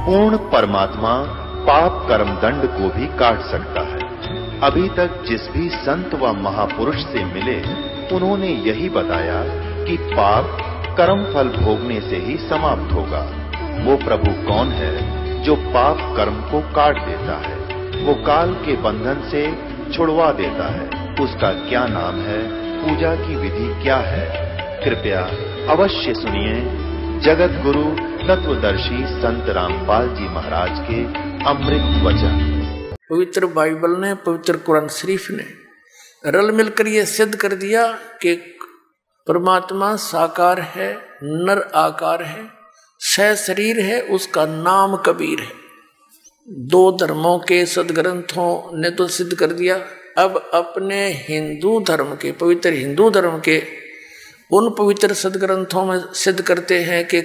पूर्ण परमात्मा पाप कर्म दंड को भी काट सकता है। अभी तक जिस भी संत व महापुरुष से मिले, उन्होंने यही बताया कि पाप कर्म फल भोगने से ही समाप्त होगा। वो प्रभु कौन है जो पाप कर्म को काट देता है, वो काल के बंधन से छुड़वा देता है। उसका क्या नाम है, पूजा की विधि क्या है? कृपया अवश्य सुनिए जगत गुरु तत्वदर्शी संत रामपाल जी महाराज के अमृत वचन। पवित्र बाइबल ने, पवित्र कुरान शरीफ ने रल मिलकर ये सिद्ध कर दिया कि परमात्मा साकार है, नर आकार है, सह शरीर है, उसका नाम कबीर है। दो धर्मों के सदग्रंथों ने तो सिद्ध कर दिया। अब अपने हिंदू धर्म के, पवित्र हिंदू धर्म के उन पवित्र सदग्रंथों में सिद्ध करते हैं कि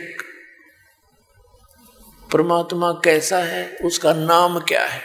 परमात्मा कैसा है, उसका नाम क्या है।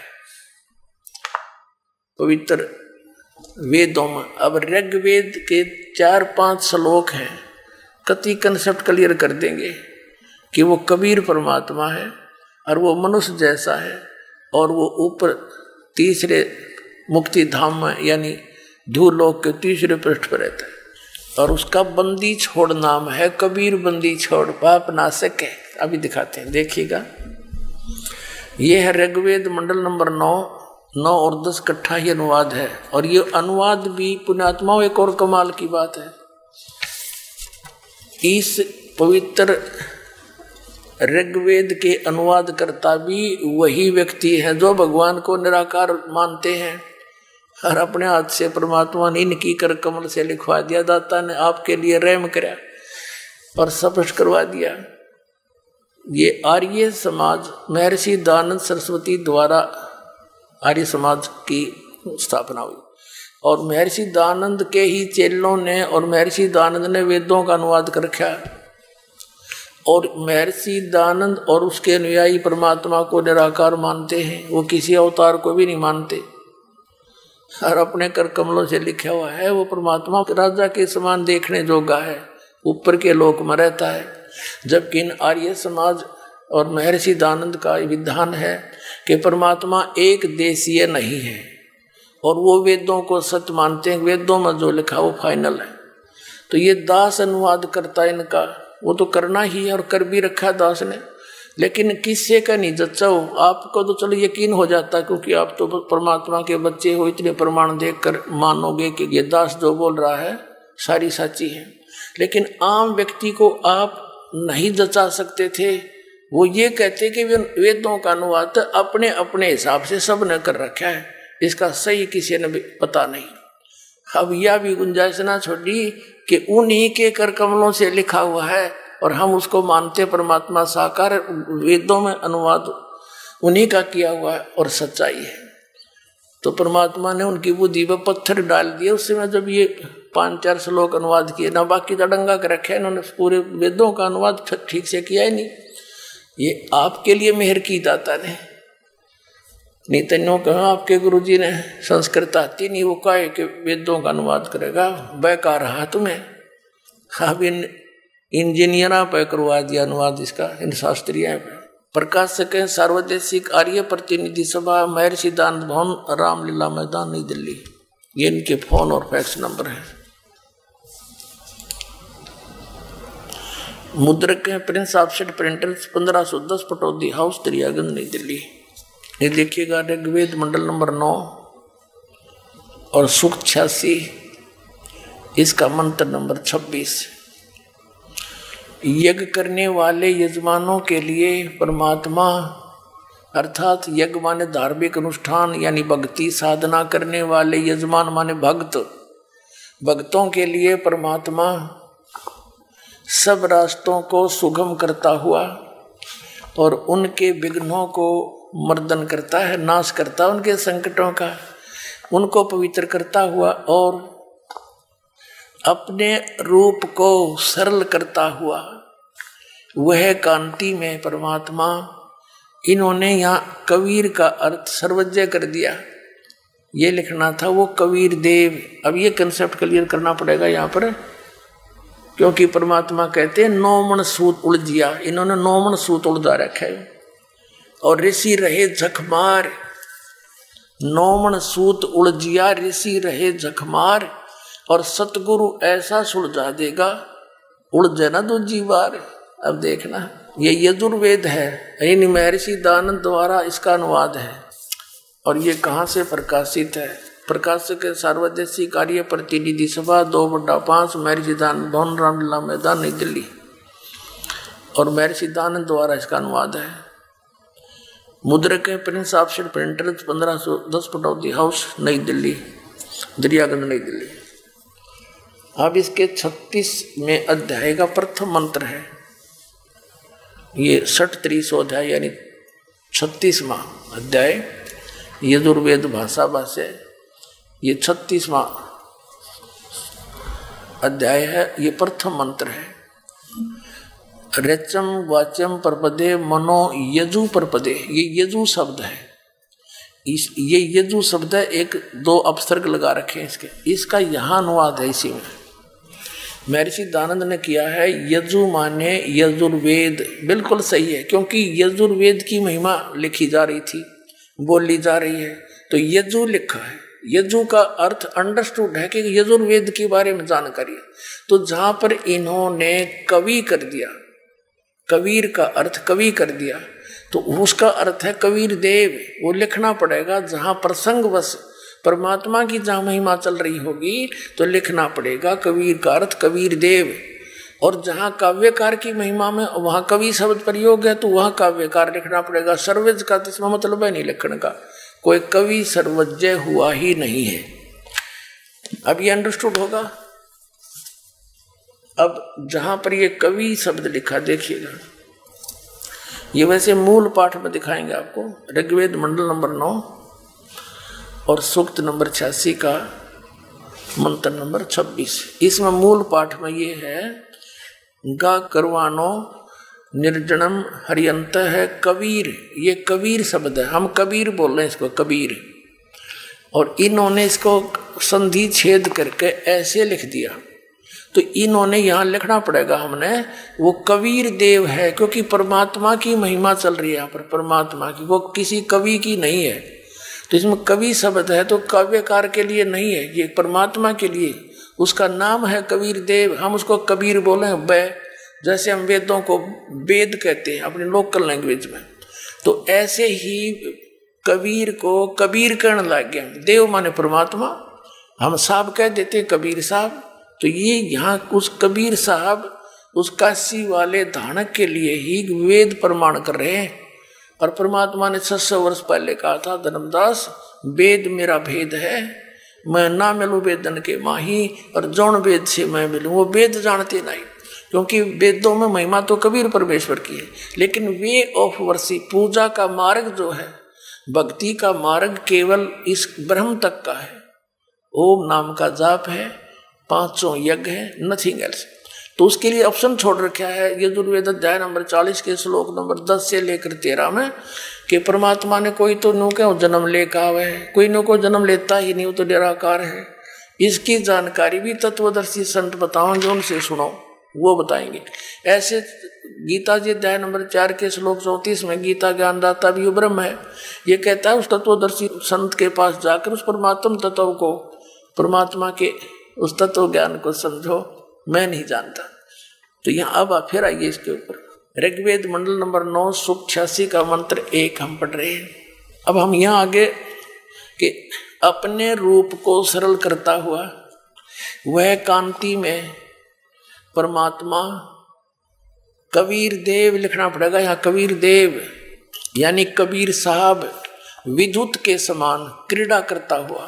पवित्र वेदों में अब ऋग्वेद के 4-5 श्लोक हैं, कति कंसेप्ट क्लियर कर देंगे कि वो कबीर परमात्मा है और वो मनुष्य जैसा है और वो ऊपर तीसरे मुक्ति धाम में यानी ध्रुवलोक के तीसरे पृष्ठ पर रहता है और उसका बंदी छोड़ नाम है कबीर। बंदी छोड़ पाप नाशक है। अभी दिखाते हैं, देखिएगा। ये है ऋग्वेद मंडल नंबर 9 और 10 इकट्ठा ही अनुवाद है और ये अनुवाद भी पुण्यात्माओं एक और कमाल की बात है। इस पवित्र ऋग्वेद के अनुवाद करता भी वही व्यक्ति है जो भगवान को निराकार मानते हैं और अपने हाथ से परमात्मा ने इनकी कर कमल से लिखवा दिया। दाता ने आपके लिए रहम कराया और स्पष्ट करवा दिया। ये आर्य समाज महर्षि दयानंद सरस्वती द्वारा आर्य समाज की स्थापना हुई और महर्षि दयानंद के ही चेलों ने और महर्षि दयानंद ने वेदों का अनुवाद कर रखा और महर्षि दयानंद और उसके अनुयायी परमात्मा को निराकार मानते हैं। वो किसी अवतार को भी नहीं मानते और अपने कर कमलों से लिखा हुआ है वो परमात्मा राजा के समान देखने जोगा है, ऊपर के लोक में रहता है। जबकि इन आर्य समाज और महर्षि दयानंद का विधान है कि परमात्मा एक देशीय नहीं है और वो वेदों को सत्य मानते हैं। वेदों में जो लिखा वो फाइनल है। तो ये दास अनुवाद करता इनका, वो तो करना ही है और कर भी रखा दास ने, लेकिन किससे का नहीं जच्चा हो। आपको तो चलो यकीन हो जाता क्योंकि आप तो परमात्मा के बच्चे हो, इतने प्रमाण देखकर मानोगे कि ये दास जो बोल रहा है सारी सच्ची है। लेकिन आम व्यक्ति को आप नहीं जचा सकते थे। वो ये कहते कि वेदों का अनुवाद अपने अपने हिसाब से सब ने कर रखा है, इसका सही किसी ने भी पता नहीं। अब यह भी गुंजाइश ना छोड़ी कि उन्हीं के कर कमलों से लिखा हुआ है और हम उसको मानते परमात्मा साकार। वेदों में अनुवाद उन्हीं का किया हुआ है और सच्चाई है। तो परमात्मा ने उनकी बुद्धि पर पत्थर डाल दिए उस समय जब ये 5-4 श्लोक अनुवाद किए ना, बाकी दड़ंगा कर रखे। इन्होंने पूरे वेदों का अनुवाद ठीक से किया ही नहीं। ये आपके लिए मेहर की दाता ने, नहीं तो कहा आपके गुरुजी ने संस्कृत आती नहीं, वो कहे कि वेदों का अनुवाद करेगा, बेकार रहा तुम्हें। अब इन इंजीनियरा पे करवा दिया अनुवाद इसका, इन शास्त्रीय पे। प्रकाशक है सार्वदेशिक आर्य प्रतिनिधि सभा, महर्षि दयानंद भवन, रामलीला मैदान, नई दिल्ली। ये इनके फोन और फैक्स नंबर है। मुद्रक है Prince offset printers, 1510 Pataudi house, Daryaganj, Nai Delhi. ये देखिएगा ऋग्वेद मंडल नंबर 9 और सूक्त 86, इसका मंत्र नंबर 26। यज्ञ करने वाले यजमानों के लिए परमात्मा अर्थात यज्ञ माने धार्मिक अनुष्ठान यानी भक्ति साधना करने वाले यजमान माने भक्त, भक्तों के लिए परमात्मा सब रास्तों को सुगम करता हुआ और उनके विघ्नों को मर्दन करता है, नाश करता उनके संकटों का, उनको पवित्र करता हुआ और अपने रूप को सरल करता हुआ वह कांति में परमात्मा। इन्होंने यहाँ कबीर का अर्थ सर्वज्ञ कर दिया, ये लिखना था वो कबीर देव। अब ये कंसेप्ट क्लियर करना पड़ेगा यहाँ पर, क्योंकि परमात्मा कहते हैं 9 मन सूत उलझिया, इन्होंने 9 मन सूत उलझा रखा है। और ऋषि रहे झकमार, नौमन सूत उलझिया ऋषि रहे झकमार, और सतगुरु ऐसा सुलझा देगा उलझे ना दूजी बार। अब देखना ये यजुर्वेद है, इन महर्षि दानंद द्वारा इसका अनुवाद है। और ये कहाँ से प्रकाशित है? प्रकाशक के सार्वदेशी कार्य प्रतिनिधि सभा 2/5 महर्षि दानंद भवन रामलीला मैदान नई दिल्ली, और महर्षि दानंद द्वारा इसका अनुवाद है। मुद्रक है Prince option printer 1510 Pataudi house Nai Delhi, Daryaganj Nai Delhi. अब इसके 36वें अध्याय का प्रथम मंत्र है। ये 60 अध्याय यानी 36वां अध्याय यजुर्वेद भाषा भाष्य, ये 36वां अध्याय है। ये प्रथम मंत्र है। रचम वाच्यम परपदे मनो यजु परपदे, ये यजु शब्द है। ये यजु शब्द है, 1-2 अपसर्ग लगा रखे हैं इसके। इसका यहाँ अनुवाद है इसी में महर्षि दानंद ने किया है। यजु माने यजुर्वेद, बिल्कुल सही है, क्योंकि यजुर्वेद की महिमा लिखी जा रही थी, बोली जा रही है, तो यजु लिखा है। यजु का अर्थ अंडरस्टूड है कि यजुर्वेद के बारे में जानकारी है। तो जहां पर इन्होंने कवि कर दिया, कबीर का अर्थ कवि कर दिया, तो उसका अर्थ है कबीर देव। वो लिखना पड़ेगा। जहां प्रसंगवश परमात्मा की जहां महिमा चल रही होगी तो लिखना पड़ेगा कबीर का अर्थ कबीर देव। और जहां काव्यकार की महिमा में वहां कवि शब्द प्रयोग है तो वहां काव्यकार लिखना पड़ेगा। सर्वज्ञ का तो इसमें मतलब है नहीं लिखने का, कोई कवि सर्वज्ञ हुआ ही नहीं है। अब ये अंडरस्टूड होगा। अब जहां पर ये कवि शब्द लिखा देखिएगा, ये वैसे मूल पाठ में दिखाएंगे आपको, ऋग्वेद मंडल नंबर 9 और सूक्त नंबर 86 का मंत्र नंबर 26। इसमें मूल पाठ में ये है, गा करवानो निर्जनम हरियंत है कबीर। ये कबीर शब्द है, हम कबीर बोल रहे हैं इसको कबीर। और इन्होंने इसको संधि छेद करके ऐसे लिख दिया, तो इन्होंने यहाँ लिखना पड़ेगा हमने, वो कबीर देव है, क्योंकि परमात्मा की महिमा चल रही है यहाँ पर, परमात्मा की, वो किसी कवि की नहीं है। तो इसमें कवि शब्द है तो काव्यकार के लिए नहीं है, ये परमात्मा के लिए। उसका नाम है कबीर देव, हम उसको कबीर बोले हैं। जैसे हम वेदों को वेद कहते हैं अपने लोकल लैंग्वेज में, तो ऐसे ही कबीर को कबीर कहने लग गया। देव माने परमात्मा, हम साहब कह देते कबीर साहब। तो ये यहाँ उस कबीर साहब उस काशी वाले धानक के लिए ही वेद प्रमाण कर रहे हैं। और परमात्मा ने 600 वर्ष पहले कहा था, धर्मदास वेद मेरा भेद है, मैं ना मिलूं वेदन के माही, और जौन वेद से मैं मिलूं। वो वेद जानते नहीं, क्योंकि वेदों में महिमा तो कबीर परमेश्वर की है, लेकिन वे ऑफ वर्शिप, पूजा का मार्ग जो है, भक्ति का मार्ग केवल इस ब्रह्म तक का है। ओम नाम का जाप है, 500 यज्ञ है, नथिंग एल्स। तो उसके लिए ऑप्शन छोड़ रखा है यजुर्वेद अध्याय नंबर 40 के श्लोक नंबर 10 से लेकर 13 में, कि परमात्मा ने कोई तो नो क्या जन्म लेकर आवे है, कोई नो को जन्म लेता ही नहीं, वो तो निराकार है। इसकी जानकारी भी तत्वदर्शी संत बताओगे, उनसे सुनो, वो बताएंगे। ऐसे गीता जी अध्याय नंबर 4 के श्लोक 34 में गीता ज्ञानदाता भी ब्रह्म है। ये कहता है उस तत्वदर्शी संत के पास जाकर उस परमात्म तत्व को, परमात्मा के उस तत्व ज्ञान को समझो, मैं नहीं जानता। तो यहाँ अब आप फिर आइए इसके ऊपर, ऋग्वेद मंडल नंबर 9 सूक्त 86 का मंत्र 1 हम पढ़ रहे हैं। अब हम यहाँ आगे कि अपने रूप को सरल करता हुआ वह कांति में परमात्मा कबीर देव लिखना पड़ेगा। यहाँ कबीर देव यानी कबीर साहब विद्युत के समान क्रीड़ा करता हुआ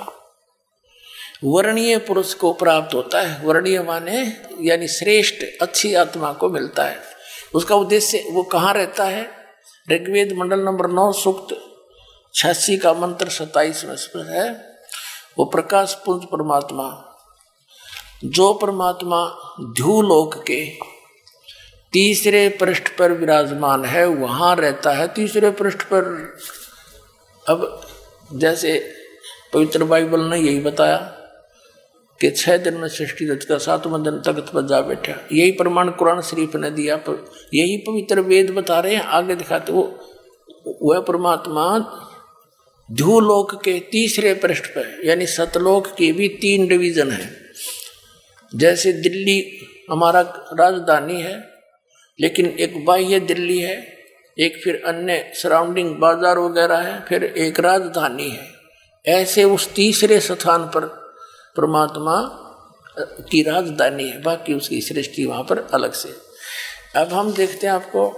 वर्णीय पुरुष को प्राप्त होता है। वर्णीय माने यानी श्रेष्ठ, अच्छी आत्मा को मिलता है। उसका उद्देश्य वो कहाँ रहता है? ऋग्वेद मंडल नंबर 9 सूक्त 86 का मंत्र 27 में है। वो प्रकाश पुंज परमात्मा, जो परमात्मा ध्युलोक के तीसरे पृष्ठ पर विराजमान है, वहां रहता है तीसरे पृष्ठ पर। अब जैसे पवित्र बाइबल ने यही बताया कि 6 दिन में सृष्टि रचकर 7वें दिन तख्त पर जा बैठा, यही प्रमाण कुरान शरीफ ने दिया। यही पवित्र वेद बता रहे हैं, आगे दिखाते। वह परमात्मा ध्रुवलोक के तीसरे पृष्ठ पर, यानी सतलोक की भी 3 डिवीजन है। जैसे दिल्ली हमारा राजधानी है, लेकिन एक बाह्य दिल्ली है, एक फिर अन्य सराउंडिंग बाजार वगैरह है, फिर एक राजधानी है। ऐसे उस तीसरे स्थान पर परमात्मा की राजधानी है, बाकी उसकी सृष्टि वहां पर अलग से। अब हम देखते हैं, आपको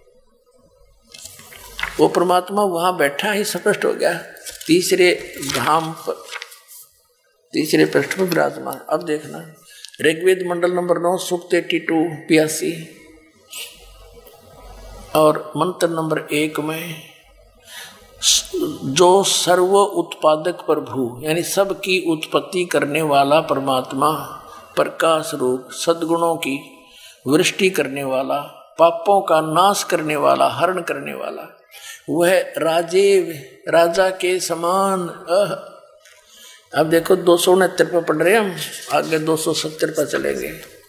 वो परमात्मा वहां बैठा ही स्पष्ट हो गया, तीसरे धाम पर, तीसरे पृष्ठ पर विराजमान। अब देखना ऋग्वेद मंडल नंबर 9 सूक्त 82-82 और मंत्र नंबर 1 में, जो सर्व उत्पादक प्रभु यानी सबकी उत्पत्ति करने वाला परमात्मा, प्रकाश रूप, सद्गुणों की वृष्टि करने वाला, पापों का नाश करने वाला, हरण करने वाला, वह राजा के समान। अब देखो 269 पर पढ़ रहे हम, आगे 270 पर चलेंगे।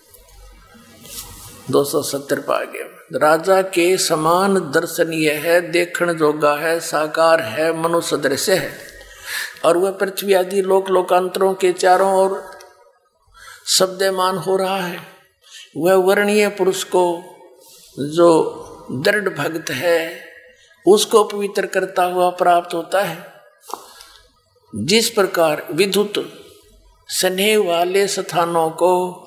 270 पर आगे, राजा के समान दर्शनीय है, देखण जोगा है, साकार है, मनुष्य सदृश्य है, और वह पृथ्वी आदि लोक लोकांतरों के चारों ओर शब्दमान हो रहा है। वह वर्णीय पुरुष को जो दृढ़ भक्त है उसको पवित्र करता हुआ प्राप्त होता है। जिस प्रकार विद्युत स्नेह वाले स्थानों को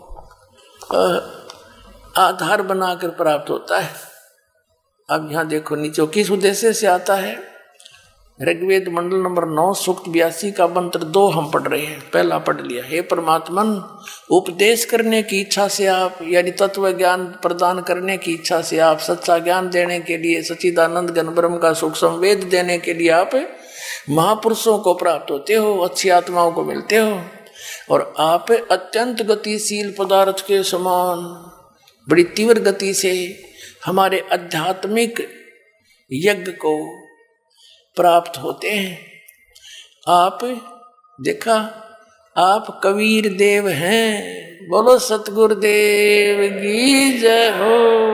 आधार बनाकर प्राप्त होता है। अब यहां देखो नीचे किस उद्देश्य से आता है। ऋग्वेद मंडल नंबर 9 सूक्त 82 का मंत्र 2 हम पढ़ रहे हैं, पहला पढ़ लिया। हे परमात्मन, उपदेश करने की इच्छा से आप, यानी तत्व ज्ञान प्रदान करने की इच्छा से आप, सच्चा ज्ञान देने के लिए, सच्चिदानंद घन ब्रह्म का सुख संवेद देने के लिए आप महापुरुषों को प्राप्त होते हो, अच्छी आत्माओं को मिलते हो, और आप अत्यंत गतिशील पदार्थ के समान बड़ी तीव्र गति से हमारे आध्यात्मिक यज्ञ को प्राप्त होते हैं। आप देखा, आप कबीर देव हैं। बोलो सतगुरुदेव की जय हो।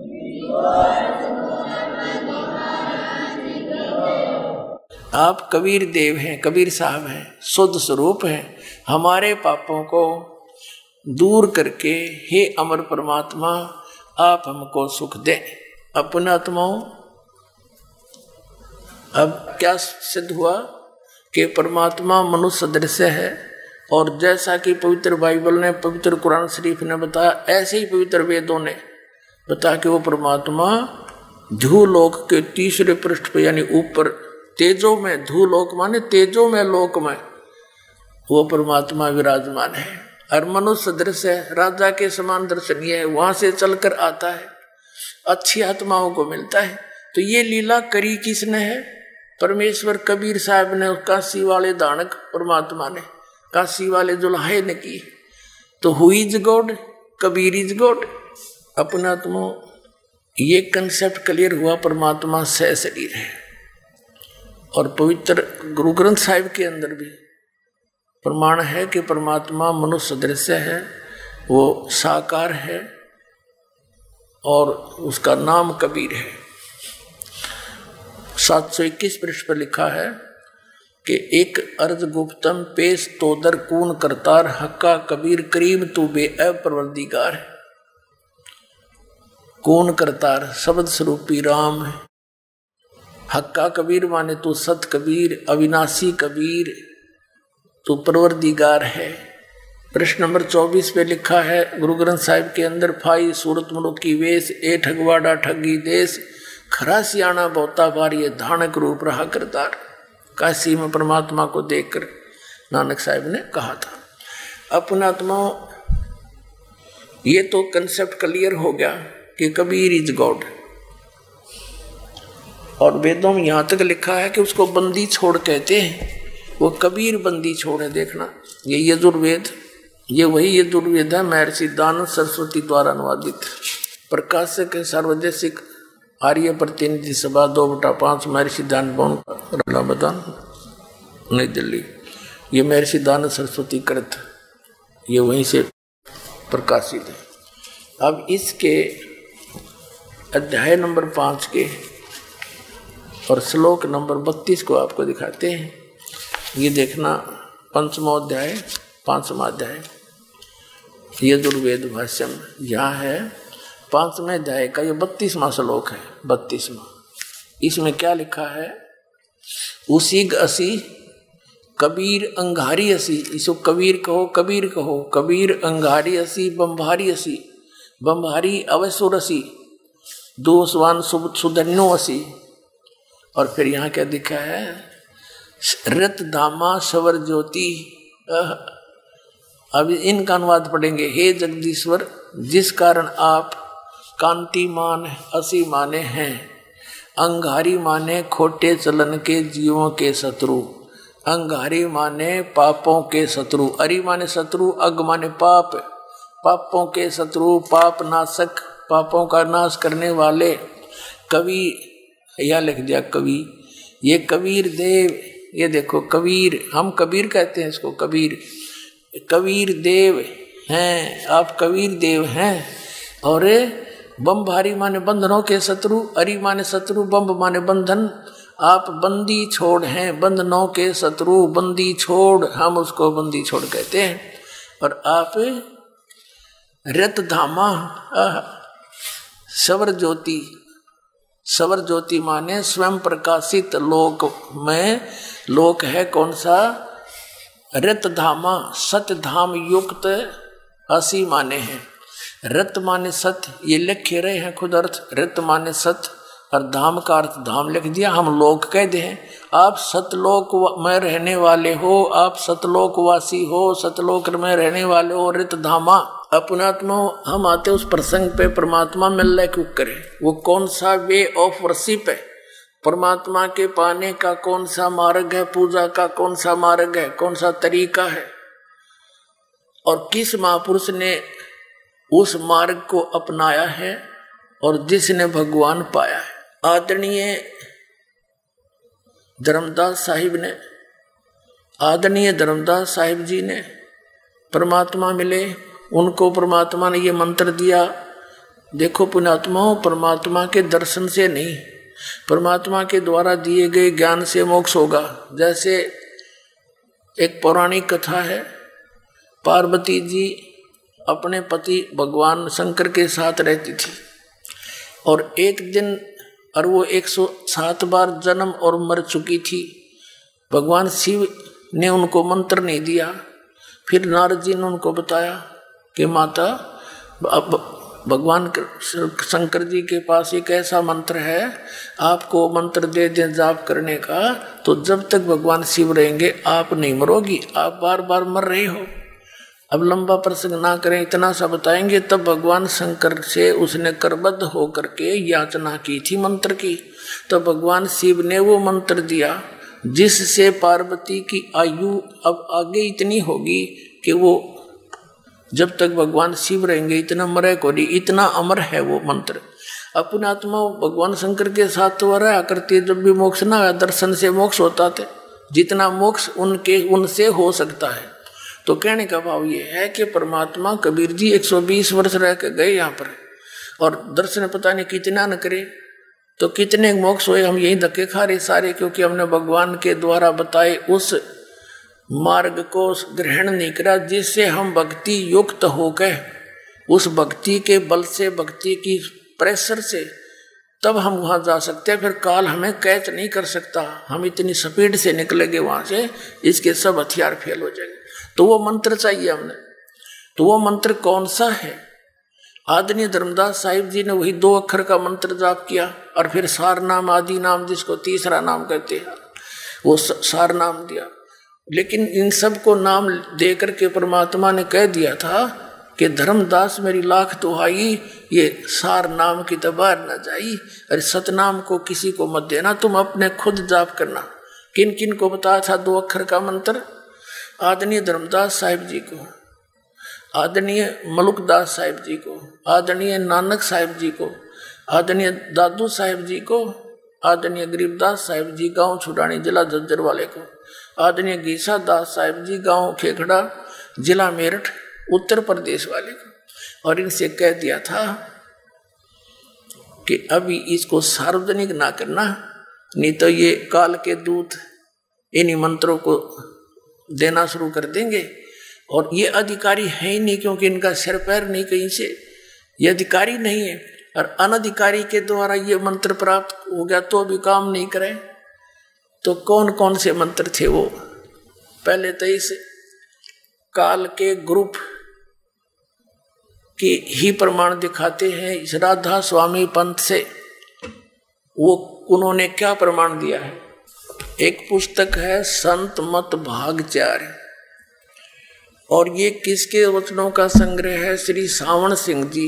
आप कबीर देव हैं, कबीर साहब हैं, शुद्ध स्वरूप हैं। हमारे पापों को दूर करके हे अमर परमात्मा आप हमको सुख दें। अपने आत्माओं, अब क्या सिद्ध हुआ कि परमात्मा मनुष्य सदृश है, और जैसा कि पवित्र बाइबल ने, पवित्र कुरान शरीफ ने बताया, ऐसे ही पवित्र वेदों ने बताया कि वो परमात्मा ध्रुवलोक के तीसरे पृष्ठ पर, यानी ऊपर तेजो में, ध्रुवलोक माने तेजो में लोक में वो परमात्मा विराजमान है, और मनुष्य सदृश है, राजा के समान दर्शनीय है, वहां से चलकर आता है, अच्छी आत्माओं को मिलता है। तो ये लीला करी किसने है? परमेश्वर कबीर साहब ने, काशी वाले दानक परमात्मा ने, काशी वाले जुल्हे ने की। तो who is God? Kabir is God. अपना तुम ये कंसेप्ट क्लियर हुआ, परमात्मा सह शरीर है। और पवित्र गुरु ग्रंथ साहिब के अंदर भी प्रमाण है कि परमात्मा मनुष्य सदृश है, वो साकार है, और उसका नाम कबीर है। 721 पृष्ठ पर लिखा है कि एक अर्ज गुप्तम पेश तोदर कून करतार, हक्का कबीर करीम तू बे परवरदिगार है। कून करतार शब्द स्वरूपी राम है, हक्का कबीर माने तू सत कबीर, अविनाशी कबीर, तू परवरदिगार है। प्रश्न नंबर 24 पे लिखा है गुरु ग्रंथ साहिब के अंदर, फाई सूरत मनुखी वेश, ए ठगवाड़ा ठगी देश, खरा सियाणा बहुता बार, ये धानक रूप रहा करतार। काशी में परमात्मा को देखकर नानक साहिब ने कहा था। अपना आत्माओं, ये तो कंसेप्ट क्लियर हो गया कि कबीर इज गॉड। और वेदों में यहां तक लिखा है कि उसको बंदी छोड़ कहते हैं, वो कबीर बंदी छोड़ है। देखना, ये यजुर्वेद, ये वही यजुर्वेद है, महर्षि दानव सरस्वती द्वारा अनुवादित, प्रकाशक है सार्वदेशिक आर्य प्रतिनिधि सभा 2/5, महर्षि दान भवन, इलाहाबाद, नई दिल्ली। ये महर्षि दानव सरस्वती कृत, ये वहीं से प्रकाशित है। अब इसके अध्याय नंबर 5 के और श्लोक नंबर 32 को आपको दिखाते हैं। ये देखना, पंचमो अध्याय 5वां अध्याय यजुर्वेद भाष्यम, यहाँ है 5वें अध्याय का ये 32वां श्लोक है। 32वां, इसमें क्या लिखा है? उसी असी कबीर अंगारी असी, इसको कबीर कहो, कबीर कहो, कबीर अंगारी असी बम्भारी असी, बम्भारी अवसुर असी, दोषवान सुधन्यो असी। और फिर यहाँ क्या दिखा है? रत धामा सवर ज्योति। अब इनका अनुवाद पढ़ेंगे। हे जगदीश्वर, जिस कारण आप कांतिमान असी माने हैं, अंगारी माने खोटे चलन के जीवों के शत्रु, अंगारी माने पापों के शत्रु, अरि माने शत्रु, अग माने पाप, पापों के शत्रु, पाप नाशक, पापों का नाश करने वाले कवि, यह लिख दिया कवि, ये कबीर देव, ये देखो कबीर, हम कबीर कहते हैं इसको, कबीर, कबीर देव हैं आप, कबीर देव हैं। और बम्भारी माने बंधनों के शत्रु, अरि माने शत्रु, बम्ब माने बंधन, आप बंदी छोड़ हैं, बंधनों के शत्रु, बंदी छोड़, हम उसको बंदी छोड़ कहते हैं। और आप रत धामा सवर ज्योति, सवर ज्योति माने स्वयं प्रकाशित लोक में, लोक है कौन सा? रत धामा, सत्य धाम युक्त असी माने हैं। रत माने सत्य, ये लिखे रहे हैं खुद अर्थ, रत माने सत्य और धाम का अर्थ धाम लिख दिया, हम लोक कह दे हैं। आप सतलोक में रहने वाले हो, आप सतलोकवासी हो, सतलोक में रहने वाले हो, रित धामा। अपनात्मा हम आते उस प्रसंग पे, परमात्मा मिलने क्यों करे? वो कौन सा वे ऑफ वर्शिप है? परमात्मा के पाने का कौन सा मार्ग है? पूजा का कौन सा मार्ग है? कौन सा तरीका है? और किस महापुरुष ने उस मार्ग को अपनाया है और जिसने भगवान पाया है? आदरणीय धर्मदास साहिब ने, आदरणीय धर्मदास साहिब जी ने परमात्मा मिले, उनको परमात्मा ने ये मंत्र दिया। देखो पुण्यात्माओं, परमात्मा के दर्शन से नहीं, परमात्मा के द्वारा दिए गए ज्ञान से मोक्ष होगा। जैसे एक पौराणिक कथा है, पार्वती जी अपने पति भगवान शंकर के साथ रहती थी और एक दिन, और वो 107 बार जन्म और मर चुकी थी। भगवान शिव ने उनको मंत्र नहीं दिया। फिर नारद जी ने उनको बताया कि माता, भगवान शंकर जी के पास एक ऐसा मंत्र है, आपको मंत्र दे दें जाप करने का, तो जब तक भगवान शिव रहेंगे आप नहीं मरोगी, आप बार बार मर रहे हो। अब लंबा प्रसंग ना करें, इतना सा बताएंगे। तब भगवान शंकर से उसने करबद्ध होकर के याचना की थी मंत्र की, तो भगवान शिव ने वो मंत्र दिया जिससे पार्वती की आयु अब आगे इतनी होगी कि वो जब तक भगवान शिव रहेंगे इतना मरे को नहीं, इतना अमर है वो मंत्र। अपनी आत्मा भगवान शंकर के साथ तो रहा करती है। जब भी मोक्ष ना आया, दर्शन से मोक्ष होता थे, जितना मोक्ष उनसे हो सकता है। तो कहने का भाव ये है कि परमात्मा कबीर जी 120 वर्ष रह के गए यहाँ पर, और दर्शन पता नहीं कितना न करे, तो कितने मोक्ष हुए। हम यही धक्के खा रहे सारे, क्योंकि हमने भगवान के द्वारा बताए उस मार्ग को ग्रहण नहीं करा, जिससे हम भक्ति युक्त होकर उस भक्ति के बल से, भक्ति की प्रेशर से, तब हम वहां जा सकते हैं। फिर काल हमें कैच नहीं कर सकता, हम इतनी स्पीड से निकलेंगे वहां से, इसके सब हथियार फेल हो जाएंगे। तो वो मंत्र चाहिए हमने। तो वो मंत्र कौन सा है? आदरणीय धर्मदास साहिब जी ने वही 2 अक्षर का मंत्र जाप किया, और फिर सार नाम, आदि नाम, जिसको तीसरा नाम कहते हैं, वो सार नाम दिया। लेकिन इन सब को नाम दे करके परमात्मा ने कह दिया था कि धर्मदास मेरी लाख दुहाई, ये सार नाम की तो बाहर न जाई, अरे सतनाम को किसी को मत देना, तुम अपने खुद जाप करना। किन किन को बताया था 2 अक्षर का मंत्र? आदरणीय धर्मदास साहिब जी को, आदरणीय मलुकदास साहिब जी को, आदरणीय नानक साहिब जी को, आदरणीय दादू साहिब जी को, आदरणीय गरीबदास साहिब जी गांव छुड़ानी जिला झज्जर वाले को, आदरणीय गीसा दास साहिब जी गांव खेखड़ा जिला मेरठ उत्तर प्रदेश वाले को। और इनसे कह दिया था कि अभी इसको सार्वजनिक ना करना, नहीं तो ये काल के दूत इन्हीं मंत्रों को देना शुरू कर देंगे। और ये अधिकारी है ही नहीं, क्योंकि इनका सिर पैर नहीं कहीं से, ये अधिकारी नहीं है। और अनधिकारी के द्वारा ये मंत्र प्राप्त हो गया तो भी काम नहीं करे। तो कौन कौन से मंत्र थे वो? पहले तो इस काल के ग्रुप की ही प्रमाण दिखाते हैं। इस राधा स्वामी पंथ से वो उन्होंने क्या प्रमाण दिया है? एक पुस्तक है संत मत भाग 4, और ये किसके वचनों का संग्रह है? श्री सावण सिंह जी,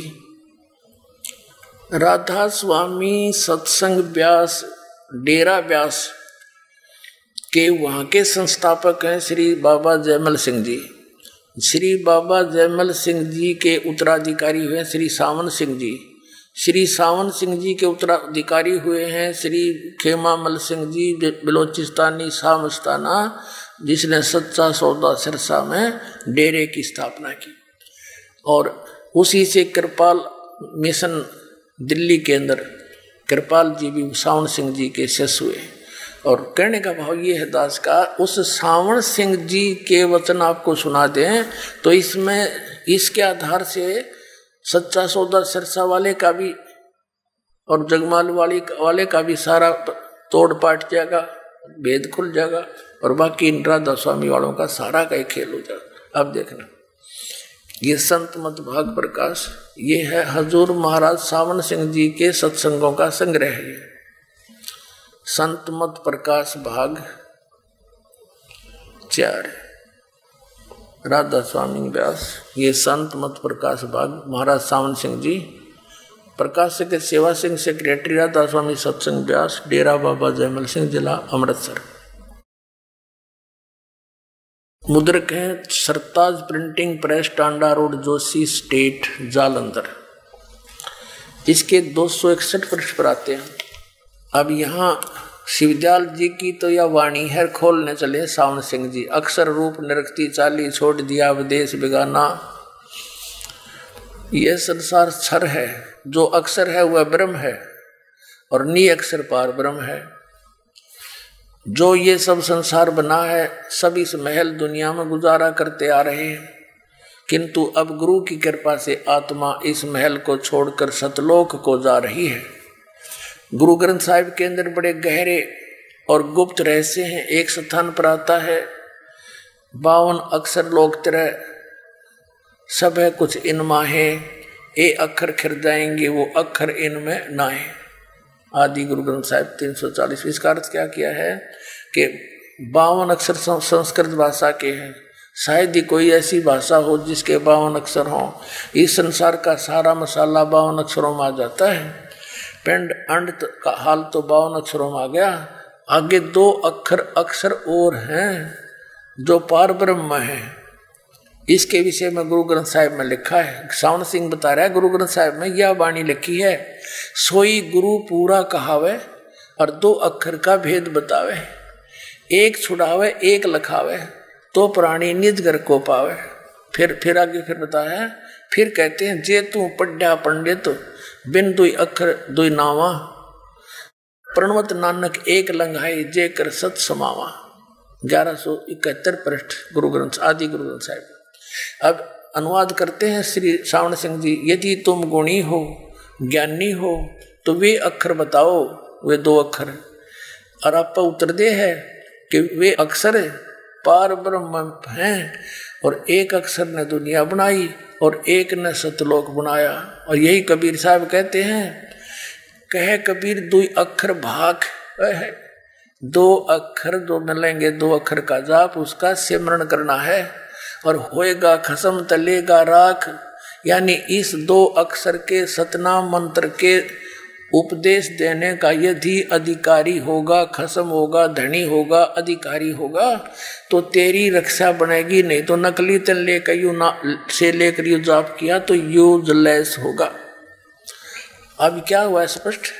राधा स्वामी सत्संग व्यास डेरा व्यास के वहाँ के संस्थापक हैं श्री बाबा जयमल सिंह जी। श्री बाबा जयमल सिंह जी के उत्तराधिकारी हुए श्री सावन सिंह जी। श्री सावन सिंह जी के उत्तराधिकारी हुए हैं श्री खेमामल सिंह जी बलोचिस्तानी शामस्ताना, जिसने सच्चा सौदा सिरसा में डेरे की स्थापना की। और उसी से कृपाल मिशन दिल्ली के अंदर कृपाल जी भी सावन सिंह जी के शिष्य हुए। और कहने का भाव ये है दास का, उस सावन सिंह जी के वचन आपको सुना दें तो इसमें इसके आधार से सच्चा सौदा सिरसा वाले का भी और जगमाल वाले का भी सारा तोड़ पाट जाएगा, भेद खुल जाएगा, और बाकी इन राधा स्वामी वालों का सारा का ही खेल हो जाएगा। अब देखना, ये संत मत भाग प्रकाश, ये है हजूर महाराज सावन सिंह जी के सत्संगों का संग्रह है। संत मत प्रकाश भाग 4 राधा स्वामी व्यास, ये संत मत प्रकाश भाग महाराज सावन सिंह जी, प्रकाशक सेवा सिंह सेक्रेटरी राधा स्वामी सत्संग व्यास, डेरा बाबा जयमल सिंह, जिला अमृतसर। मुद्रक हैं Sartaj printing press, Tanda road, Joshi state, Jalandhar. इसके 261 पृष्ठ पर आते हैं। अब यहाँ शिवदयाल जी की तो यह वाणी है खोलने चले सावन सिंह जी। अक्षर रूप निरक्ति चाली, छोड़ दिया विदेश बेगाना। यह संसार क्षर है, जो अक्षर है वह ब्रह्म है, और नी अक्षर पार ब्रह्म है। जो ये सब संसार बना है, सब इस महल दुनिया में गुजारा करते आ रहे हैं, किंतु अब गुरु की कृपा से आत्मा इस महल को छोड़कर सतलोक को जा रही है। गुरु ग्रंथ साहिब के अंदर बड़े गहरे और गुप्त रहस्य हैं। एक स्थान पर आता है 52 अक्षर लोक तरह सब है कुछ इनमें है, ए अक्षर खिर जाएंगे वो अक्षर इनमें ना है। आदि गुरु ग्रंथ साहिब 340। इसका अर्थ क्या किया है कि 52 अक्षर संस्कृत भाषा के हैं। शायद ही कोई ऐसी भाषा हो जिसके 52 अक्षर हों। इस संसार का सारा मसाला 52 अक्षरों में आ जाता है। पिंड अंड का हाल तो 52 अक्षरों में आ गया। आगे 2 अक्षर और हैं जो पार ब्रह्म है। इसके विषय में गुरु ग्रंथ साहिब में लिखा है। सावन सिंह बता रहा है गुरु ग्रंथ साहिब में यह वाणी लिखी है, सोई गुरु पूरा कहावे और 2 अक्षर का भेद बतावे, एक छुड़ावे एक लखावे तो प्राणी निज घर को पावे। फिर आगे फिर बताया, फिर कहते हैं जे तू पढ़्या पंडित बिन दुई अक्षर दुई नावा, प्रणवत नानक एक लंघाई जे कर सत समावा। 1171 पृष्ठ गुरु ग्रंथ आदि गुरु ग्रंथ साहिब। अब अनुवाद करते हैं श्री सावन सिंह जी। यदि तुम गुणी हो ज्ञानी हो तो वे अक्षर बताओ, वे 2 अक्षर। और आप उत्तर दे है कि वे अक्षर पार ब्रह्म हैं और एक अक्षर ने दुनिया बनाई और एक ने सतलोक बनाया। और यही कबीर साहब कहते हैं, कहे कबीर 2 अक्षर भाग है। 2 अक्षर जो मिलेंगे 2 अक्षर का जाप उसका सिमरण करना है और होएगा खसम तलेगा राख। यानी इस 2 अक्षर के सतनाम मंत्र के उपदेश देने का यदि अधिकारी होगा, खसम होगा, धनी होगा, अधिकारी होगा तो तेरी रक्षा बनेगी। नहीं तो नकली तन लेकर यू ना से लेकर यू जाप किया तो यूजलेस होगा। अब क्या हुआ स्पष्ट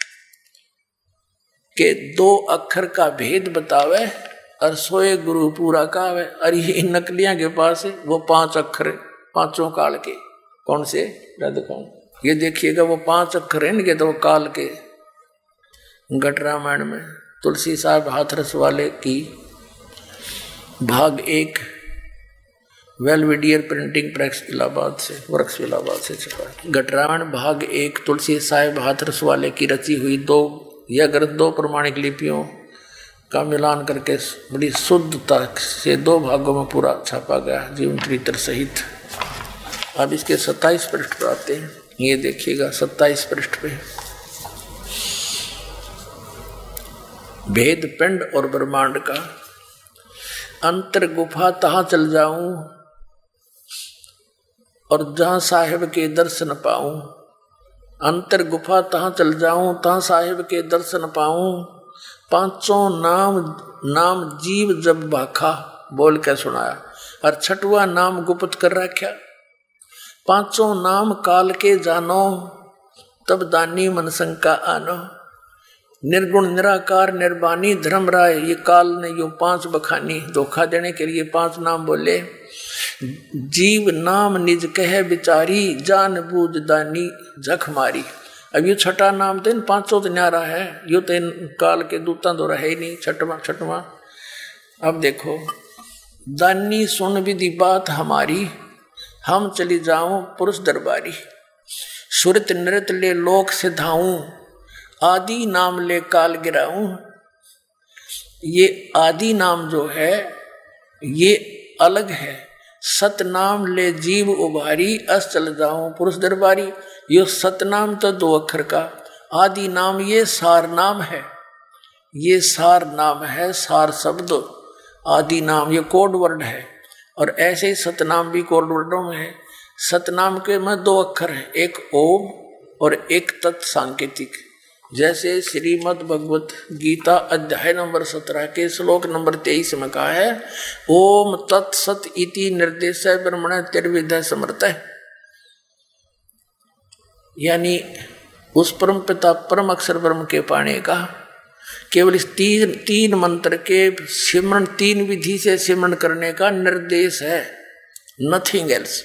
कि 2 अक्षर का भेद बतावे और सोए गुरु पूरा कावे। और ये नकलियां के पास है वो 5 अक्षर 5 काल के। कौन से दिखाऊं? ये देखिएगा वो 5 अक्षर हैं इनके तो काल के। घट रामायण में तुलसी साहब हाथरस वाले की भाग 1 वेलविडियर प्रिंटिंग प्रेस इलाहाबाद से वर्क्स इलाहाबाद से छपा। घट रामायण भाग 1 तुलसी साहब हाथरस वाले की रची हुई यह ग्रंथ 2 प्रमाणिक लिपियों का मिलान करके बड़ी शुद्धता से 2 भागों में पूरा छापा गया जीवन चरित्र सहित। अब इसके 27 पृष्ठ पर आते हैं। ये देखिएगा 27 पृष्ठ पे भेद पिंड और ब्रह्मांड का। अंतर गुफा तहाँ चल जाऊं और जहां साहिब के दर्शन पाऊं। अंतर गुफा तहाँ चल जाऊं तहाँ साहिब के दर्शन पाऊं। 5 नाम जीव जब भाखा बोल के सुनाया और 6वां नाम गुप्त कर रखा। 5 नाम काल के जानो तब दानी मन शंका आनो। निर्गुण निराकार निर्वाणी धर्म राय ये काल ने यो 5 बखानी धोखा देने के लिए 5 नाम बोले। जीव नाम निज कह बिचारी जान बूझ दानी जख मारी। अब ये 6वां नाम तो इन 5 तो न्यारा है, यो तो इन काल के दूता तो रहे ही नहीं। 6वां अब देखो, दानी सुन विधि बात हमारी हम चली जाऊं पुरुष दरबारी। सुरत नृत ले लोक से धाऊं आदि नाम ले काल गिराऊं। ये आदि नाम जो है ये अलग है। सतनाम ले जीव उभारी अस चल जाऊं पुरुष दरबारी। ये सतनाम तो 2 अक्षर का, आदि नाम ये सार नाम है। ये सार नाम है, सार शब्द। आदि नाम ये कोड वर्ड है और ऐसे ही सतनाम भी कोड वर्डों में है। सतनाम के में 2 अक्षर है, एक ओम और एक तत् सांकेतिक। जैसे श्रीमद् भगवत गीता अध्याय नंबर 17 के श्लोक नंबर 23 में कहा है ओम तत्सत इति निर्देश ब्रह्मण त्रिविध समर्थ। यानी उस परम पिता परम अक्षर ब्रह्म के पाने का केवल इस 3 मंत्र के सिमरण 3 विधि से सिमरण करने का निर्देश है, नथिंग एल्स।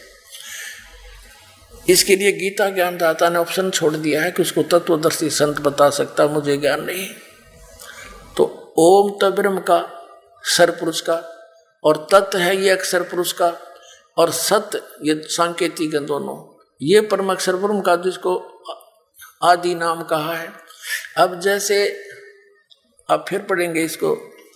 इसके लिए गीता ज्ञानदाता ने ऑप्शन छोड़ दिया है कि उसको तत्वदर्शी संत बता सकता, मुझे ज्ञान नहीं। तो ओम तो ब्रह्म का सरपुरुष का और तत् है ये अक्षर पुरुष का और सत ये सांकेतिक है दोनों। ये परम अक्षर ब्रह्म का जिसको आदि नाम कहा है। अब जैसे अब फिर पढ़ेंगे इसको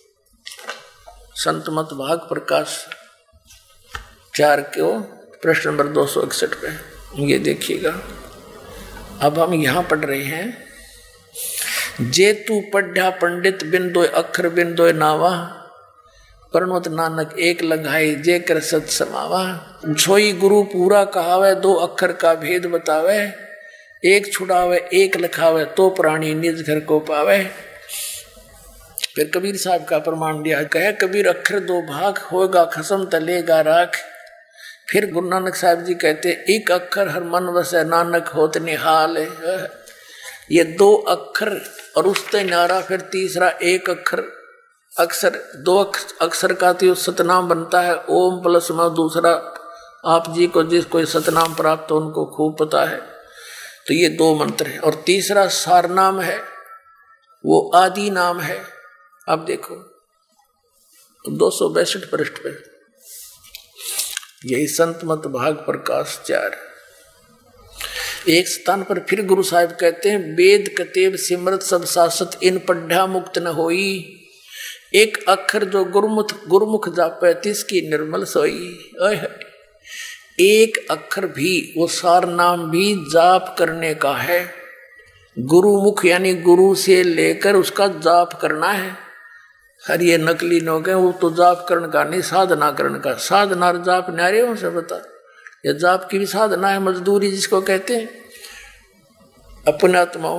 संत मत भाग प्रकाश 4 को प्रश्न नंबर 261 पे। ये देखिएगा, अब हम यहां पढ़ रहे हैं। जे तू पढ़ा पंडित बिन 2 अक्षर बिन 2 नावा परनोत नानक एक लंघाई जे कर सत समावा। छोई गुरु पूरा कहावे 2 अक्षर का भेद बतावे। एक छुड़ावे एक लिखावे तो प्राणी निज घर को पावे। फिर कबीर साहब का प्रमाण दिया, कहे कबीर अक्षर 2 भाग होगा खसम तलेगा राख। फिर गुरु नानक साहब जी कहते एक अक्षर हर मन वसे नानक होत निहाल। ये 2 अक्षर और उससे नारा फिर तीसरा एक अक्षर 2 अक्षर का तो सतनाम बनता है ओम प्लस में दूसरा। आप जी को जिसको सतनाम प्राप्त हो उनको खूब पता है। तो ये 2 मंत्र है और तीसरा सार नाम है, वो आदि नाम है। अब देखो 262 पृष्ठ पे यही संत मत भाग प्रकाश 4। एक स्थान पर फिर गुरु साहिब कहते हैं वेद कतेब सिमरत सब शासत इन पढ़ा मुक्त न होई। एक अक्षर जो गुरुमुख जापे तिसकी निर्मल सोई। एक अक्षर भी वो सार नाम भी जाप करने का है। गुरुमुख यानी गुरु से लेकर उसका जाप करना है। हर ये नकली नोक है, वो तो जाप करण का नहीं साधना करण का। साधना और जाप न्यारे हो से बता। ये जाप की भी साधना है, मजदूरी जिसको कहते हैं अपने आत्माओं।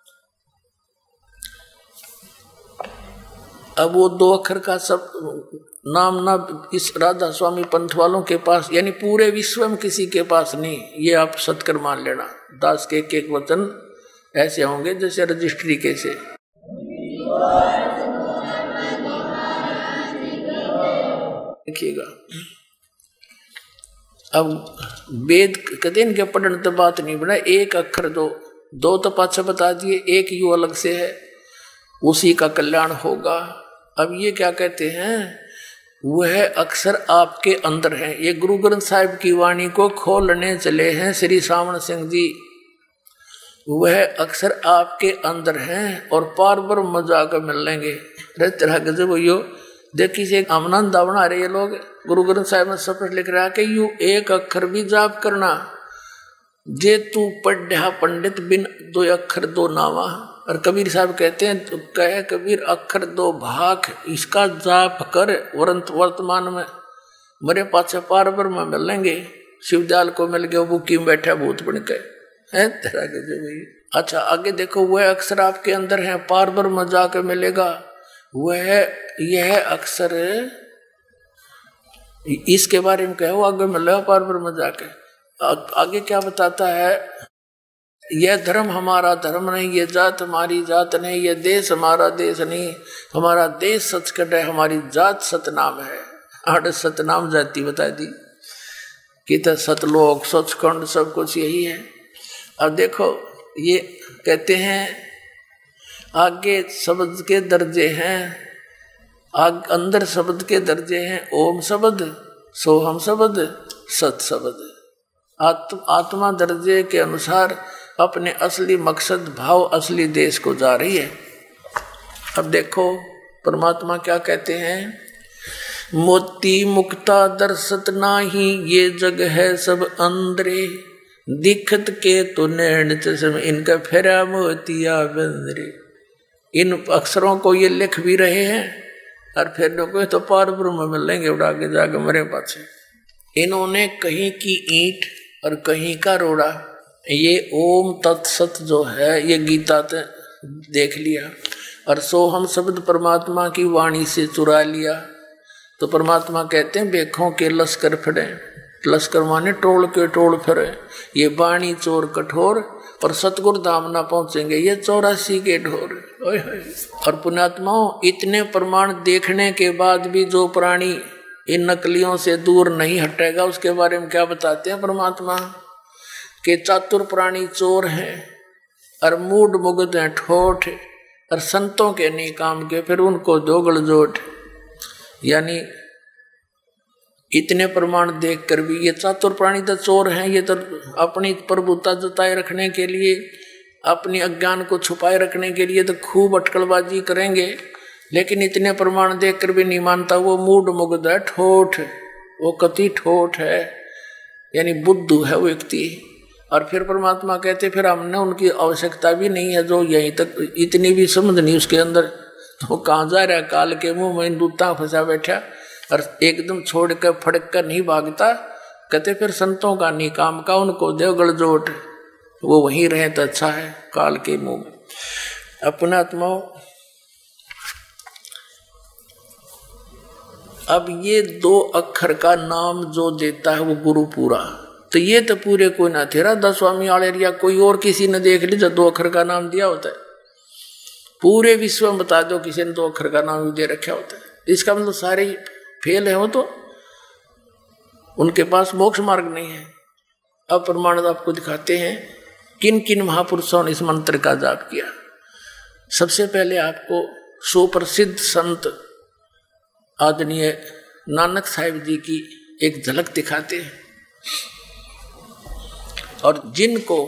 अब वो 2 अक्षर का सब नाम ना इस राधा स्वामी पंथ वालों के पास यानी पूरे विश्व में किसी के पास नहीं। ये आप सत्कर मान लेना। दास के एक वचन ऐसे होंगे जैसे रजिस्ट्री के से। देखिएगा अब वेद कहते इनके पढ़ने तो बात नहीं बना। एक अक्षर 2 तो पाछा बता दिए, एक यू अलग से है उसी का कल्याण होगा। अब ये क्या कहते हैं, वह अक्षर आपके अंदर है। ये गुरु ग्रंथ साहिब की वाणी को खोलने चले हैं श्री सामण सिंह जी। वह अक्षर आपके अंदर हैं और पार ब्रह्म जाकर मिल लेंगे। तरह गजब यो देखी से आनंद बना रहे ये लोग। गुरु ग्रंथ साहिब में स्पष्ट लिख रहा है कि यू एक अक्षर भी जाप करना, जे तू पढ़ा पंडित बिन दो अक्षर दो नावा। और कबीर साहब कहते हैं, तो कहे कबीर अक्षर दो भाग, इसका जाप कर वर्तमान में मेरे पाछे पार ब्रह्म मिल लेंगे। शिवदयाल को मिल गया, वो की बैठा भूत बन के है तेरा के जो भाई। अच्छा आगे देखो, वह अक्षर आपके अंदर है, पार ब्रह्म जाकर मिलेगा। वह यह अक्षर इसके बारे में कहो आगे मिलेगा पार ब्रह्म जाके। आगे क्या बताता है, यह धर्म हमारा धर्म नहीं, ये जात हमारी जात नहीं, ये देश हमारा देश नहीं, हमारा देश सचखंड है, हमारी जात सतनाम है। 8 सतनाम जाति बता दी कि तो सतलोक सचखंड सब कुछ यही है। अब देखो ये कहते हैं आगे शब्द के दर्जे हैं, अंदर शब्द के दर्जे हैं, ओम शब्द, सोहम शब्द, सत शब्द। आत्मा दर्जे के अनुसार अपने असली मकसद भाव असली देश को जा रही है। अब देखो परमात्मा क्या कहते हैं, मोती मुक्ता दर्शत नाही, ये जग है सब अंदरे, दिखत के तो नैन चश्म, इनका फेरा मोतिया बंदरे। इन अक्षरों को ये लिख भी रहे हैं और फिर लोग तो पार ब्रह्म मिलेंगे उड़ा के जाके मेरे पास। इन्होंने कहीं की ईंट और कहीं का रोड़ा, ये ओम तत्सत जो है ये गीता से देख लिया, और सोहम शब्द परमात्मा की वाणी से चुरा लिया। तो परमात्मा कहते हैं बेखों के लश्कर फिरे, लश्कर माने टोल के टोल फिरे, ये वाणी चोर कठोर, और सतगुरु धाम ना पहुंचेंगे ये 84 के ढोर। और पुण्यात्माओं, इतने प्रमाण देखने के बाद भी जो प्राणी इन नकलियों से दूर नहीं हटेगा, उसके बारे में क्या बताते हैं परमात्मा के चातुर प्राणी चोर हैं और मूड मुग्ध हैं ठोठ, और संतों के नहीं काम के फिर उनको दोगल जोट। यानी इतने प्रमाण देखकर भी ये चातुर प्राणी तो चोर हैं, ये तो अपनी प्रभुता जताए रखने के लिए, अपनी अज्ञान को छुपाए रखने के लिए तो खूब अटकलबाजी करेंगे, लेकिन इतने प्रमाण देखकर भी नहीं मानता। वो मूड मुग्ध है ठोठ, वो कति ठोठ है, यानी बुद्धू है वो व्यक्ति। और फिर परमात्मा कहते फिर हमने उनकी आवश्यकता भी नहीं है, जो यहीं तक इतनी भी समझ नहीं उसके अंदर, तो कहाँ जा रहा, काल के मुंह में दूता फंसा बैठा और एकदम छोड़ कर फड़क कर नहीं भागता। कहते फिर संतों का नहीं काम का, उनको देवगढ़ जोट, वो वहीं रहे तो अच्छा है काल के मुंह में। अपना आत्माओं, अब ये 2 अक्षर का नाम जो देता है वो गुरु पूरा, तो ये तो पूरे कोई ना थे, राधा स्वामी वाले या कोई और किसी ने देख ली जो 2 अक्षर का नाम दिया होता है। पूरे विश्व में बता दो किसी ने 2 अक्षर का नाम दे रखा होता है, इसका मतलब सारे फेल है वो, तो उनके पास मोक्ष मार्ग नहीं है। अब प्रमाण आपको दिखाते हैं किन किन महापुरुषों ने इस मंत्र का जाप किया। सबसे पहले आपको सुप्रसिद्ध संत आदरणीय नानक साहिब जी की एक झलक दिखाते हैं, और जिनको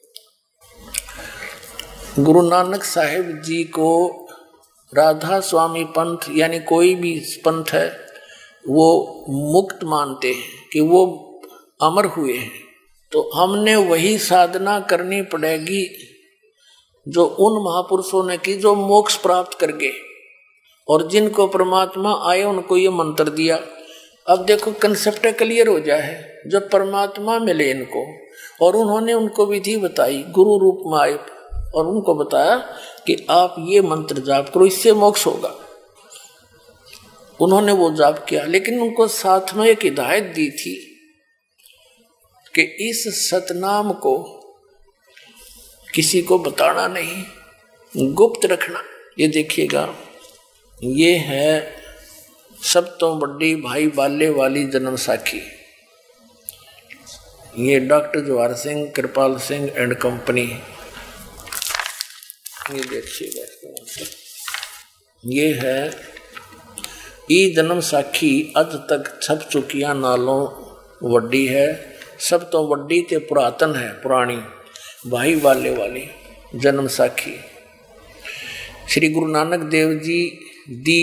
गुरु नानक साहिब जी को राधा स्वामी पंथ यानी कोई भी पंथ है वो मुक्त मानते हैं कि वो अमर हुए हैं, तो हमने वही साधना करनी पड़ेगी जो उन महापुरुषों ने की जो मोक्ष प्राप्त कर गए, और जिनको परमात्मा आए उनको ये मंत्र दिया। अब देखो कंसेप्ट क्लियर हो जाए, जब परमात्मा मिले इनको और उन्होंने उनको विधि बताई, गुरु रूप में आए और उनको बताया कि आप ये मंत्र जाप करो, इससे मोक्ष होगा। उन्होंने वो जाप किया, लेकिन उनको साथ में एक हिदायत दी थी कि इस सतनाम को किसी को बताना नहीं, गुप्त रखना। ये देखिएगा, ये है सब तो बड़ी भाई बाले वाली जन्म साखी। ये doctor Jawahar Singh, Kripal Singh and company, ये देखिएगा इसका। ये है ई जन्म साखी अज तक छप चुकिया नालों वड्डी है, सब तो वड्डी ते पुरातन है पुरानी भाई वाले वाली जन्म साखी। श्री गुरु नानक देव जी दी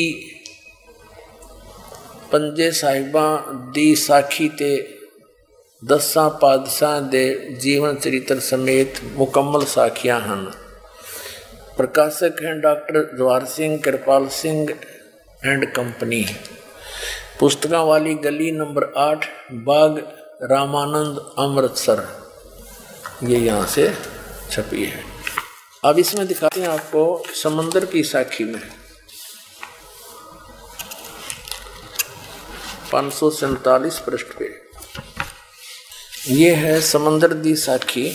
पंजे साहिबां दी साखी ते 10 पातशाह दे जीवन चरित्र समेत मुकम्मल साखियां हैं। प्रकाशक हैं doctor Jawahar Singh Kripal Singh and company. पुस्तकों वाली गली नंबर 8 बाग रामानंद अमृतसर, ये यहाँ से छपी है। अब इसमें दिखाते हैं आपको समंदर की साखी में 547 पृष्ठ पे। ये है समंदर दी साखी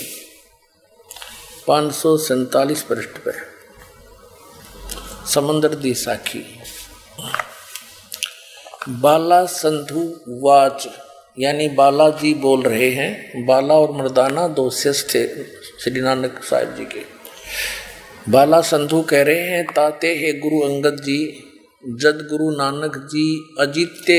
547 पृष्ठ पे। समंदर दी साखी। बाला संधु वाच, यानी बालाजी बोल रहे हैं। बाला और मर्दाना 2 शिष्य थे श्री नानक साहिब जी के। बाला संधु कह रहे हैं, ताते है गुरु अंगद जी जद गुरु नानक जी अजीते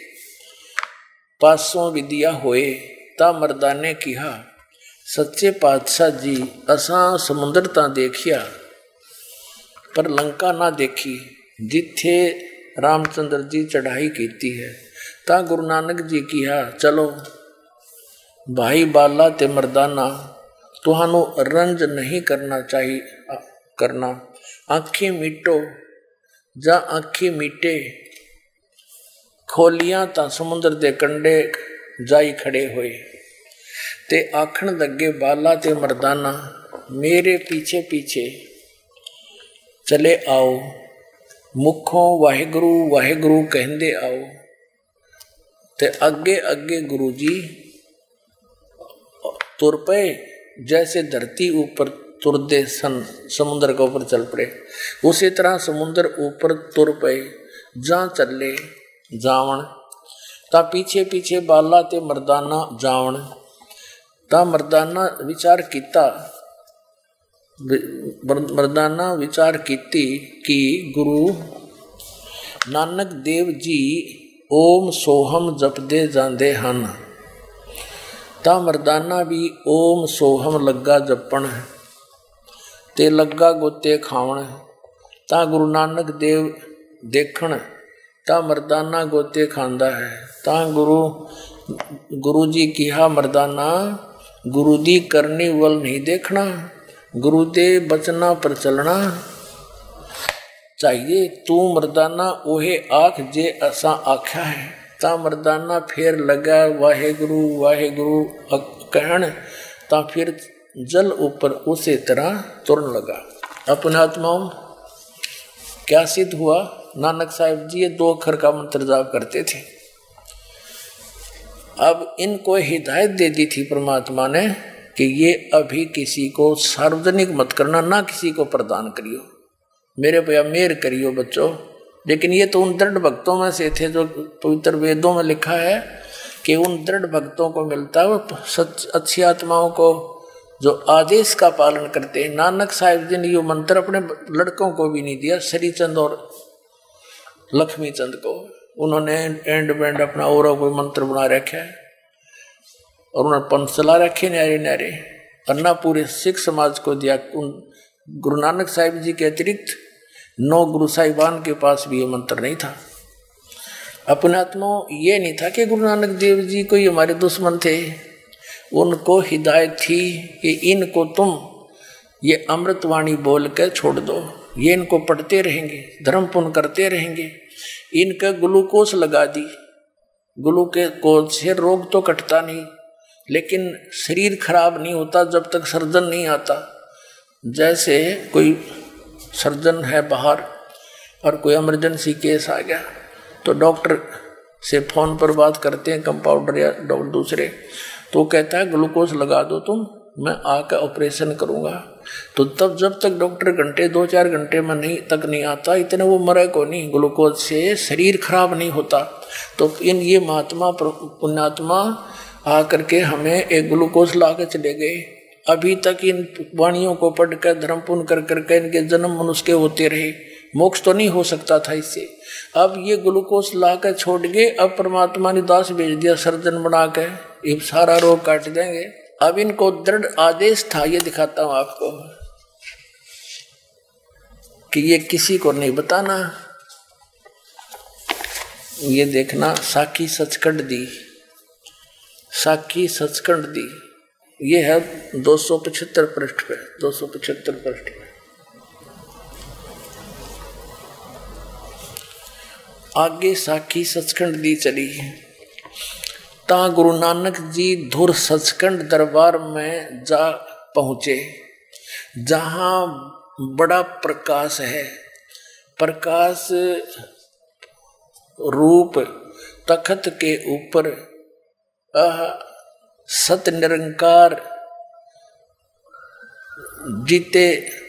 पासों विद्या होए, ता मर्दाने किहा सच्चे पातशाह जी असां समुंदर ता देखिया पर लंका ना देखी, जिथे रामचंद्र जी चढ़ाई कीती है। ता गुरु नानक जी किहा चलो भाई बाला ते मर्दाना, तुहानू रंज नहीं करना चाहिए करना, आँखें मीटो जा आँखें मीटे। खोलियां ता समुद्र दे कंडे जाई खड़े होए, ते आखण लगे बाला ते मर्दाना मेरे पीछे पीछे चले आओ, मुखों वाहिगुरु वाहिगुरु कहंदे आओ। ते अगे अगे गुरु जी तुर पे, जैसे धरती ऊपर तुरदे सन समुद्र के ऊपर चल पड़े, उसी तरह समुद्र ऊपर तुर पे जा चले जावण। ता पीछे पीछे बाला ते मर्दाना जावण। ता मर्दाना विचार किता, मर्दाना विचार कीती कि गुरु नानक देव जी ओम सोहम जपदे जांदे हन। ता मर्दाना भी ओम सोहम लगा जपण ते लगा गोते खावण। ता गुरु नानक देव देखण, ता मर्दाना गोते खांदा है। ता गुरु जी किहा मर्दाना गुरु दी करनी वल नहीं देखना, गुरु दे बचना पर चलना चाहिए। तू मर्दाना ओहे आख जे असा आख्या है। ता मर्दाना फिर लगा वाहेगुरु वाहेगुरु कहण, ता फिर जल ऊपर उसी तरह तुरन लगा। अपने आत्माओं क्या सिद्ध हुआ? नानक साहिब जी ये 2 अक्षर का मंत्र जाप करते थे। अब इनको हिदायत दे दी थी परमात्मा ने कि ये अभी किसी को सार्वजनिक मत करना, ना किसी को प्रदान करियो, मेरे पे मेहर करियो बच्चों। लेकिन ये तो उन दृढ़ भक्तों में से थे जो पवित्र वेदों में लिखा है कि उन दृढ़ भक्तों को मिलता है, वो अच्छी आत्माओं को जो आदेश का पालन करते हैं। नानक साहिब जी ने ये मंत्र अपने लड़कों को भी नहीं दिया, श्रीचंद और लक्ष्मी चंद को। उन्होंने एंड बैंड अपना और कोई मंत्र बना रखा है और उन्होंने पंथ चला रखे न्यारे न्यारे, और ना पूरे सिख समाज को दिया। गुरु नानक साहिब जी के अतिरिक्त 9 गुरु साहिबान के पास भी ये मंत्र नहीं था। अपने आत्माओं ये नहीं था कि गुरु नानक देव जी कोई हमारे दुश्मन थे। उनको हिदायत थी कि इनको तुम ये अमृतवाणी बोल कर छोड़ दो, ये इनको पढ़ते रहेंगे, धर्म पुण्य करते रहेंगे। इनका ग्लूकोज लगा दी, ग्लूकोज से रोग तो कटता नहीं, लेकिन शरीर खराब नहीं होता जब तक सर्जन नहीं आता। जैसे कोई सर्जन है बाहर और कोई इमरजेंसी केस आ गया तो डॉक्टर से फ़ोन पर बात करते हैं, कंपाउंडर या डॉक्टर दूसरे, तो कहता है ग्लूकोज लगा दो तुम, मैं आकर ऑपरेशन करूँगा। तो तब जब तक डॉक्टर घंटे 2-4 घंटे में नहीं आता, इतने वो मरे को नहीं। ग्लूकोज से शरीर खराब नहीं होता। तो ये महात्मा पुण्यात्मा आकर के हमें एक ग्लूकोज ला के चले गए। अभी तक इन वाणियों को पढ़कर धर्म पुण्य कर करके इनके जन्म मनुष्य के होते रहे, मोक्ष तो नहीं हो सकता था इससे। अब ये ग्लूकोज ला कर छोड़ गए, अब परमात्मा ने दास भेज दिया सर्जन बना के, ये सारा रोग काट देंगे। अब इनको दृढ़ आदेश था, ये दिखाता हूं आपको कि ये किसी को नहीं बताना। ये देखना, साखी सचखंड दी, साखी सचखंड दी, ये है 275 पृष्ठ पे, 275 पृष्ठ पे। आगे साखी सचखंड दी चली है। ता गुरु नानक जी धुर सचखंड दरबार में जा पहुंचे, जहां बड़ा प्रकाश है, प्रकाश रूप तखत के ऊपर सत निरंकार जीते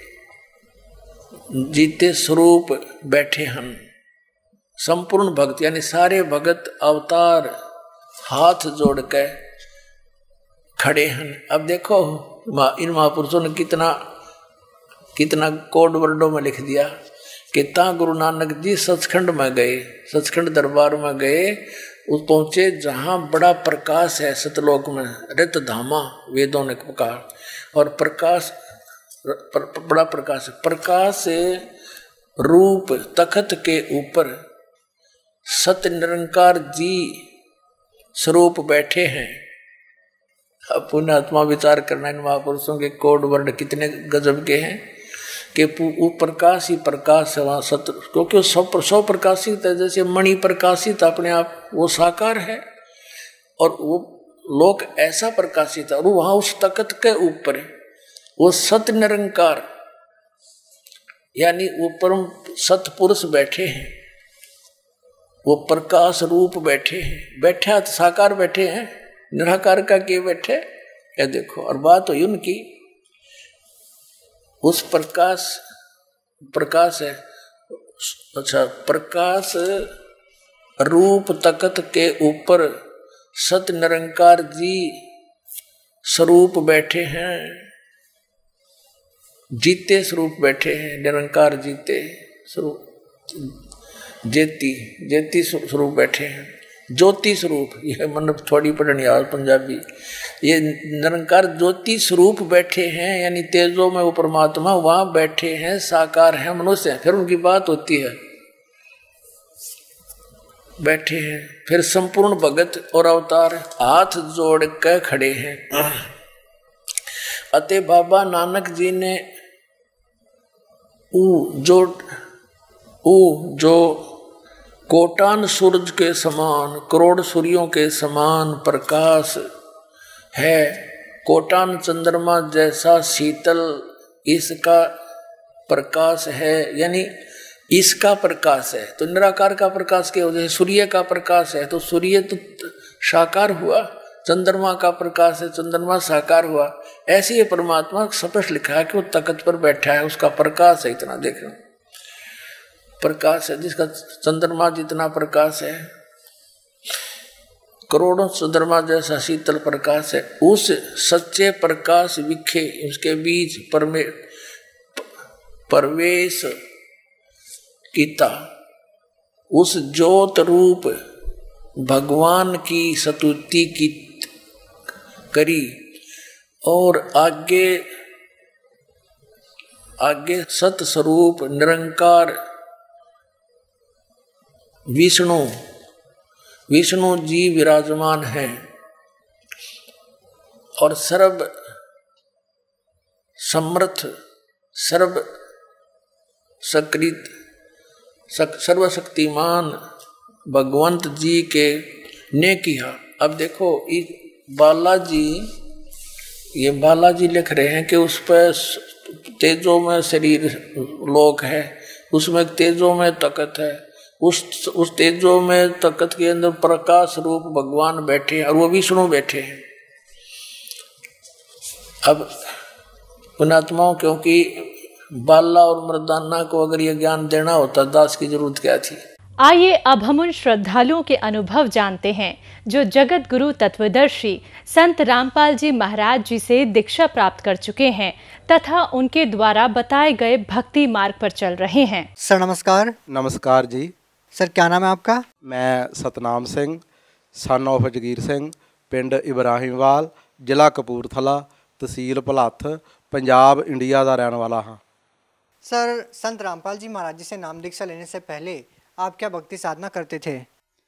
जीते स्वरूप बैठे हम। संपूर्ण भक्त यानी सारे भगत अवतार हाथ जोड़ के खड़े हैं। अब देखो इन महापुरुषों ने कितना कितना कोड वर्डों में लिख दिया कि ता गुरु नानक जी सचखंड में गए, सचखंड दरबार में गए, उस पहुंचे जहां बड़ा प्रकाश है, सतलोक में रित धामा वेदों ने कहा, और प्रकाश बड़ा प्रकाश, प्रकाश रूप तखत के ऊपर सत निरंकार जी स्वरूप बैठे हैं। अब पुण्यात्मा विचार करना, इन महापुरुषों के कोड वर्ड कितने गजब के हैं कि वो प्रकाश ही प्रकाश है वहाँ सत्य, क्योंकि सौ प्रकाशित है, जैसे मणि प्रकाशित अपने आप वो साकार है, और वो लोक ऐसा प्रकाशित है, और वहाँ उस तखत के ऊपर वो सत्य निरंकार यानी वो परम सतपुरुष बैठे हैं, वो प्रकाश रूप बैठे हैं। बैठे तो साकार बैठे हैं, निराकार का के बैठे या देखो। और बात हुई उनकी, उस प्रकाश है, अच्छा प्रकाश रूप तखत के ऊपर सत निरंकार जी स्वरूप बैठे हैं, जीते स्वरूप बैठे हैं, निरंकार जीते स्वरूप, जेती स्वरूप बैठे हैं, ज्योति स्वरूप, यह मतलब थोड़ी पढ़नी यार पंजाबी, ये निरंकार ज्योति स्वरूप बैठे हैं, यानी तेजो में वो परमात्मा वहां बैठे हैं, साकार है, मनुष्य। फिर उनकी बात होती है, बैठे हैं, फिर संपूर्ण भगत और अवतार हाथ जोड़ कर खड़े हैं। अतः बाबा नानक जी ने जो कोटान सूरज के समान, करोड़ सूर्यों के समान प्रकाश है, कोटान चंद्रमा जैसा शीतल इसका प्रकाश है, यानी इसका प्रकाश है। तो निराकार का प्रकाश क्या होता है? सूर्य का प्रकाश है, तो सूर्य तो साकार हुआ, चंद्रमा का प्रकाश है, चंद्रमा साकार हुआ। ऐसे ही परमात्मा स्पष्ट लिखा है कि वो तख्त पर बैठा है, उसका प्रकाश है, इतना देखो प्रकाश है, जिसका चंद्रमा जितना प्रकाश है, करोड़ों चंद्रमा जैसा शीतल प्रकाश है। उस सच्चे प्रकाश विखे उसके बीच प्रवेश कीता, उस ज्योत रूप भगवान की स्तुति की करी, और आगे सत स्वरूप निरंकार विष्णु जी विराजमान हैं, और सर्व समर्थ सर्वशक्तिमान भगवंत जी के ने किया। अब देखो ये बालाजी लिख रहे हैं कि उस पर तेजो में शरीर लोक है, उसमें तेजो में तखत है, उस तेजो में तखत के अंदर प्रकाश रूप भगवान बैठे हैं, और वो विष्णु बैठे हैं। अब पुण्यात्माओं, क्योंकि बाला और मर्दाना को अगर ये ज्ञान देना होता, दास की जरूरत क्या थी? आइए अब हम उन श्रद्धालुओं के अनुभव जानते हैं जो जगत गुरु तत्वदर्शी संत रामपाल जी महाराज जी से दीक्षा प्राप्त कर चुके हैं तथा उनके द्वारा बताए गए भक्ति मार्ग पर चल रहे हैं। सर नमस्कार। नमस्कार जी। सर क्या नाम है आपका? मैं सतनाम सिंह सन ऑफ जगीर सिंह, पिंड इब्राहिमवाल, ਜ਼ਿਲ੍ਹਾ कपूरथला, तहसील भुलੱਥ, पंजाब इंडिया का रहने वाला हाँ। सर संत रामपाल जी महाराज जी से नाम दीक्षा लेने से पहले आप क्या भक्ति साधना करते थे?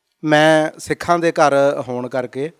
मैं सिखां दे घर होने करके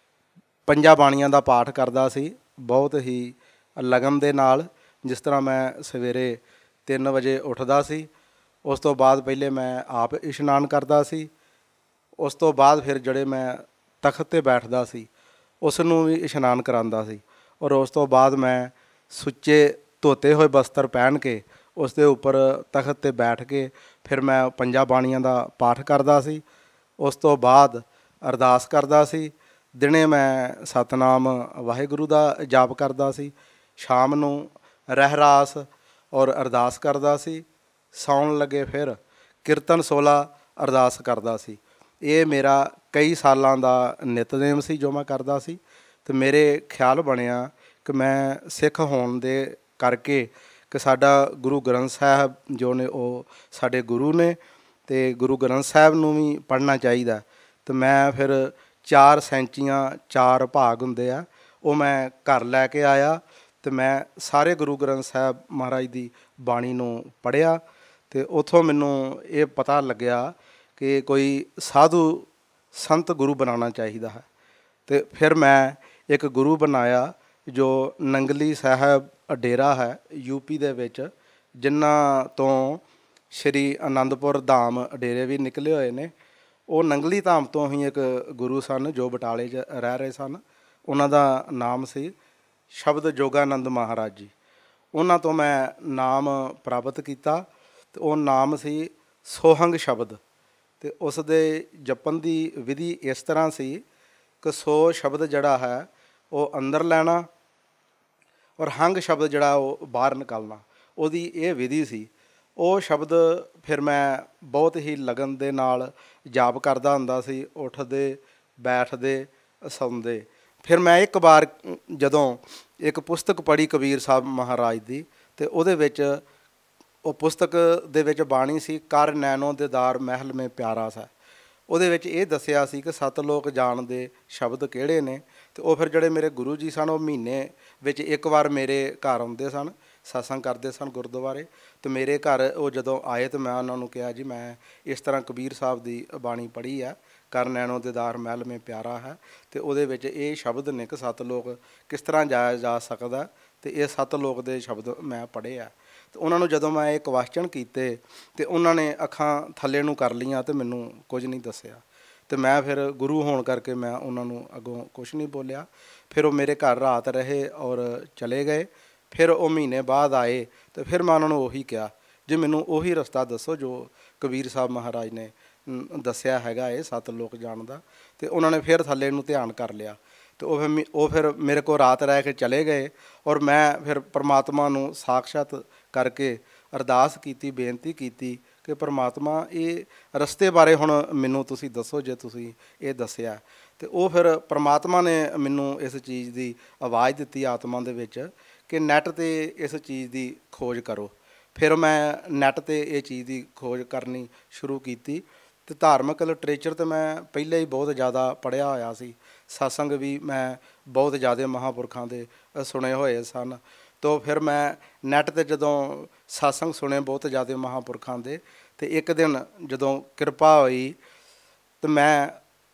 ਪੰਜਾਂ ਬਾਣੀਆਂ ਦਾ ਪਾਠ ਕਰਦਾ ਸੀ, ਬਹੁਤ ਹੀ ਲਗਨ ਦੇ ਨਾਲ। ਜਿਸ ਤਰ੍ਹਾਂ ਮੈਂ ਸਵੇਰੇ 3 ਵਜੇ ਉੱਠਦਾ ਸੀ, ਉਸ ਤੋਂ ਬਾਅਦ ਪਹਿਲੇ ਮੈਂ ਆਪ ਇਸ਼ਨਾਨ ਕਰਦਾ ਸੀ, ਉਸ ਤੋਂ ਬਾਅਦ ਫਿਰ ਜਿਹੜੇ ਮੈਂ ਤਖਤ 'ਤੇ ਬੈਠਦਾ ਸੀ ਉਸ ਨੂੰ ਵੀ ਇਸ਼ਨਾਨ ਕਰਾਉਂਦਾ ਸੀ, ਔਰ ਉਸ ਤੋਂ ਬਾਅਦ ਮੈਂ ਸੁੱਚੇ ਧੋਤੇ ਹੋਏ ਬਸਤਰ ਪਹਿਨ ਕੇ ਉਸ ਦੇ ਉੱਪਰ ਤਖਤ 'ਤੇ ਬੈਠ ਕੇ ਫਿਰ ਮੈਂ ਪੰਜਾਂ ਬਾਣੀਆਂ ਦਾ ਪਾਠ ਕਰਦਾ ਸੀ। ਉਸ ਤੋਂ ਬਾਅਦ ਅਰਦਾਸ ਕਰਦਾ ਸੀ। ਦਿਨੇ ਮੈਂ ਸਤਨਾਮ ਵਾਹਿਗੁਰੂ ਦਾ ਜਾਪ ਕਰਦਾ ਸੀ, ਸ਼ਾਮ ਨੂੰ ਰਹਿਰਾਸ ਔਰ ਅਰਦਾਸ ਕਰਦਾ ਸੀ, ਸੌਣ ਲੱਗੇ ਫਿਰ ਕੀਰਤਨ 16 ਅਰਦਾਸ ਕਰਦਾ ਸੀ। ਇਹ ਮੇਰਾ ਕਈ ਸਾਲਾਂ ਦਾ ਨਿਤਨੇਮ ਸੀ ਜੋ ਮੈਂ ਕਰਦਾ ਸੀ, ਅਤੇ ਮੇਰੇ ਖਿਆਲ ਬਣਿਆ ਕਿ ਮੈਂ ਸਿੱਖ ਹੋਣ ਦੇ ਕਰਕੇ ਕਿ ਸਾਡਾ ਗੁਰੂ ਗ੍ਰੰਥ ਸਾਹਿਬ ਜੋ ਨੇ ਉਹ ਸਾਡੇ ਗੁਰੂ ਨੇ, ਅਤੇ ਗੁਰੂ ਗ੍ਰੰਥ ਸਾਹਿਬ ਨੂੰ ਵੀ ਪੜ੍ਹਨਾ ਚਾਹੀਦਾ। ਅਤੇ ਮੈਂ ਫਿਰ 4 ਸੈਂਚੀਆਂ 4 ਭਾਗ ਹੁੰਦੇ ਆ, ਉਹ ਮੈਂ ਘਰ ਲੈ ਕੇ ਆਇਆ ਅਤੇ ਮੈਂ ਸਾਰੇ ਗੁਰੂ ਗ੍ਰੰਥ ਸਾਹਿਬ ਮਹਾਰਾਜ ਦੀ ਬਾਣੀ ਨੂੰ ਪੜ੍ਹਿਆ, ਅਤੇ ਉੱਥੋਂ ਮੈਨੂੰ ਇਹ ਪਤਾ ਲੱਗਿਆ ਕਿ ਕੋਈ ਸਾਧੂ ਸੰਤ ਗੁਰੂ ਬਣਾਉਣਾ ਚਾਹੀਦਾ ਹੈ। ਅਤੇ ਫਿਰ ਮੈਂ ਇੱਕ ਗੁਰੂ ਬਣਾਇਆ ਜੋ ਨੰਗਲੀ ਸਾਹਿਬ ਡੇਰਾ ਹੈ ਯੂਪੀ ਦੇ ਵਿੱਚ, ਜਿਨ੍ਹਾਂ ਤੋਂ ਸ਼੍ਰੀ ਅਨੰਦਪੁਰ ਧਾਮ ਡੇਰੇ ਵੀ ਨਿਕਲੇ ਹੋਏ ਨੇ। ਉਹ ਨੰਗਲੀ ਧਾਮ ਤੋਂ ਹੀ ਇੱਕ ਗੁਰੂ ਸਨ ਜੋ ਬਟਾਲੇ 'ਚ ਰਹਿ ਰਹੇ ਸਨ, ਉਹਨਾਂ ਦਾ ਨਾਮ ਸੀ ਸ਼ਬਦ ਜੋਗਾਨੰਦ ਮਹਾਰਾਜ ਜੀ। ਉਹਨਾਂ ਤੋਂ ਮੈਂ ਨਾਮ ਪ੍ਰਾਪਤ ਕੀਤਾ ਅਤੇ ਉਹ ਨਾਮ ਸੀ ਸੋਹੰਗ ਸ਼ਬਦ। ਅਤੇ ਉਸ ਦੇ ਜਪਣ ਦੀ ਵਿਧੀ ਇਸ ਤਰ੍ਹਾਂ ਸੀ ਕਿ ਸੋ ਸ਼ਬਦ ਜਿਹੜਾ ਹੈ ਉਹ ਅੰਦਰ ਲੈਣਾ ਔਰ ਹੰਗ ਸ਼ਬਦ ਜਿਹੜਾ ਉਹ ਬਾਹਰ ਨਿਕਾਲਣਾ, ਉਹਦੀ ਇਹ ਵਿਧੀ ਸੀ। ਉਹ ਸ਼ਬਦ ਫਿਰ ਮੈਂ ਬਹੁਤ ਹੀ ਲਗਨ ਦੇ ਨਾਲ ਜਾਪ ਕਰਦਾ ਹੁੰਦਾ ਸੀ, ਉੱਠਦੇ ਬੈਠਦੇ ਸੌਂਦੇ। ਫਿਰ ਮੈਂ ਇੱਕ ਵਾਰ ਜਦੋਂ ਇੱਕ ਪੁਸਤਕ ਪੜ੍ਹੀ ਕਬੀਰ ਸਾਹਿਬ ਮਹਾਰਾਜ ਦੀ, ਅਤੇ ਉਹਦੇ ਵਿੱਚ ਉਹ ਪੁਸਤਕ ਦੇ ਵਿੱਚ ਬਾਣੀ ਸੀ ਕਰ ਨੈਣੋ ਦੀਦਾਰ ਮਹਿਲ ਮੇ ਪਿਆਰਾ ਸਾ। ਉਹਦੇ ਵਿੱਚ ਇਹ ਦੱਸਿਆ ਸੀ ਕਿ 7 ਲੋਕ ਜਾਣਦੇ ਸ਼ਬਦ ਕਿਹੜੇ ਨੇ। ਅਤੇ ਉਹ ਫਿਰ ਜਿਹੜੇ ਮੇਰੇ ਗੁਰੂ ਜੀ ਸਨ ਉਹ ਮਹੀਨੇ ਵਿੱਚ ਇੱਕ ਵਾਰ ਮੇਰੇ ਘਰ ਆਉਂਦੇ ਸਨ, ਸਤਸੰਗ ਕਰਦੇ ਸਨ ਗੁਰਦੁਆਰੇ। ਅਤੇ ਮੇਰੇ ਘਰ ਉਹ ਜਦੋਂ ਆਏ ਤਾਂ ਮੈਂ ਉਹਨਾਂ ਨੂੰ ਕਿਹਾ ਜੀ ਮੈਂ ਇਸ ਤਰ੍ਹਾਂ ਕਬੀਰ ਸਾਹਿਬ ਦੀ ਬਾਣੀ ਪੜ੍ਹੀ ਹੈ, ਕਰ ਨੈਣੋ ਦੀਦਾਰ ਮਹਿਲ ਮੇ ਪਿਆਰਾ ਹੈ, ਅਤੇ ਉਹਦੇ ਵਿੱਚ ਇਹ ਸ਼ਬਦ ਨੇ ਕਿ 7 ਲੋਕ ਕਿਸ ਤਰ੍ਹਾਂ ਜਾਇਆ ਜਾ ਸਕਦਾ, ਅਤੇ ਇਹ 7 ਲੋਕ ਦੇ ਸ਼ਬਦ ਮੈਂ ਪੜ੍ਹੇ ਆ। ਅਤੇ ਉਹਨਾਂ ਨੂੰ ਜਦੋਂ ਮੈਂ ਇਹ ਕੁਐਸਚਨ ਕੀਤੇ ਅਤੇ ਉਹਨਾਂ ਨੇ ਅੱਖਾਂ ਥੱਲੇ ਨੂੰ ਕਰ ਲਈਆਂ ਅਤੇ ਮੈਨੂੰ ਕੁਝ ਨਹੀਂ ਦੱਸਿਆ। ਅਤੇ ਮੈਂ ਫਿਰ ਗੁਰੂ ਹੋਣ ਕਰਕੇ ਮੈਂ ਉਹਨਾਂ ਨੂੰ ਅੱਗੋਂ ਕੁਛ ਨਹੀਂ ਬੋਲਿਆ। ਫਿਰ ਉਹ ਮੇਰੇ ਘਰ ਰਾਤ ਰਹੇ ਔਰ ਚਲੇ ਗਏ। ਫਿਰ ਉਹ ਮਹੀਨੇ ਬਾਅਦ ਆਏ ਅਤੇ ਫਿਰ ਮੈਂ ਉਹਨਾਂ ਨੂੰ ਉਹੀ ਕਿਹਾ ਜੀ ਮੈਨੂੰ ਉਹੀ ਰਸਤਾ ਦੱਸੋ ਜੋ ਕਬੀਰ ਸਾਹਿਬ ਮਹਾਰਾਜ ਨੇ ਦੱਸਿਆ ਹੈਗਾ ਇਹ 7 ਲੋਕ ਜਾਣਦਾ। ਅਤੇ ਉਹਨਾਂ ਨੇ ਫਿਰ ਥੱਲੇ ਨੂੰ ਧਿਆਨ ਕਰ ਲਿਆ ਅਤੇ ਉਹ ਫਿਰ ਮੇਰੇ ਕੋਲ ਰਾਤ ਰਹਿ ਕੇ ਚਲੇ ਗਏ ਔਰ ਮੈਂ ਫਿਰ ਪਰਮਾਤਮਾ ਨੂੰ ਸਾਕਸ਼ਾਤ ਕਰਕੇ ਅਰਦਾਸ ਕੀਤੀ, ਬੇਨਤੀ ਕੀਤੀ ਕਿ ਪਰਮਾਤਮਾ ਇਹ ਰਸਤੇ ਬਾਰੇ ਹੁਣ ਮੈਨੂੰ ਤੁਸੀਂ ਦੱਸੋ ਜੇ ਤੁਸੀਂ ਇਹ ਦੱਸਿਆ। ਅਤੇ ਉਹ ਫਿਰ ਪਰਮਾਤਮਾ ਨੇ ਮੈਨੂੰ ਇਸ ਚੀਜ਼ ਦੀ ਆਵਾਜ਼ ਦਿੱਤੀ ਆਤਮਾ ਦੇ ਵਿੱਚ ਕਿ ਨੈੱਟ 'ਤੇ ਇਸ ਚੀਜ਼ ਦੀ ਖੋਜ ਕਰੋ। ਫਿਰ ਮੈਂ ਨੈੱਟ 'ਤੇ ਇਹ ਚੀਜ਼ ਦੀ ਖੋਜ ਕਰਨੀ ਸ਼ੁਰੂ ਕੀਤੀ ਅਤੇ ਧਾਰਮਿਕ ਲਿਟਰੇਚਰ ਤਾਂ ਮੈਂ ਪਹਿਲਾਂ ਹੀ ਬਹੁਤ ਜ਼ਿਆਦਾ ਪੜ੍ਹਿਆ ਹੋਇਆ ਸੀ, ਸਤਸੰਗ ਵੀ ਮੈਂ ਬਹੁਤ ਜ਼ਿਆਦਾ ਮਹਾਂਪੁਰਖਾਂ ਦੇ ਸੁਣੇ ਹੋਏ ਸਨ। ਤੋ ਫਿਰ ਮੈਂ ਨੈੱਟ 'ਤੇ ਜਦੋਂ ਸਤਸੰਗ ਸੁਣੇ ਬਹੁਤ ਜ਼ਿਆਦਾ ਮਹਾਂਪੁਰਖਾਂ ਦੇ, ਅਤੇ ਇੱਕ ਦਿਨ ਜਦੋਂ ਕਿਰਪਾ ਹੋਈ ਤਾਂ ਮੈਂ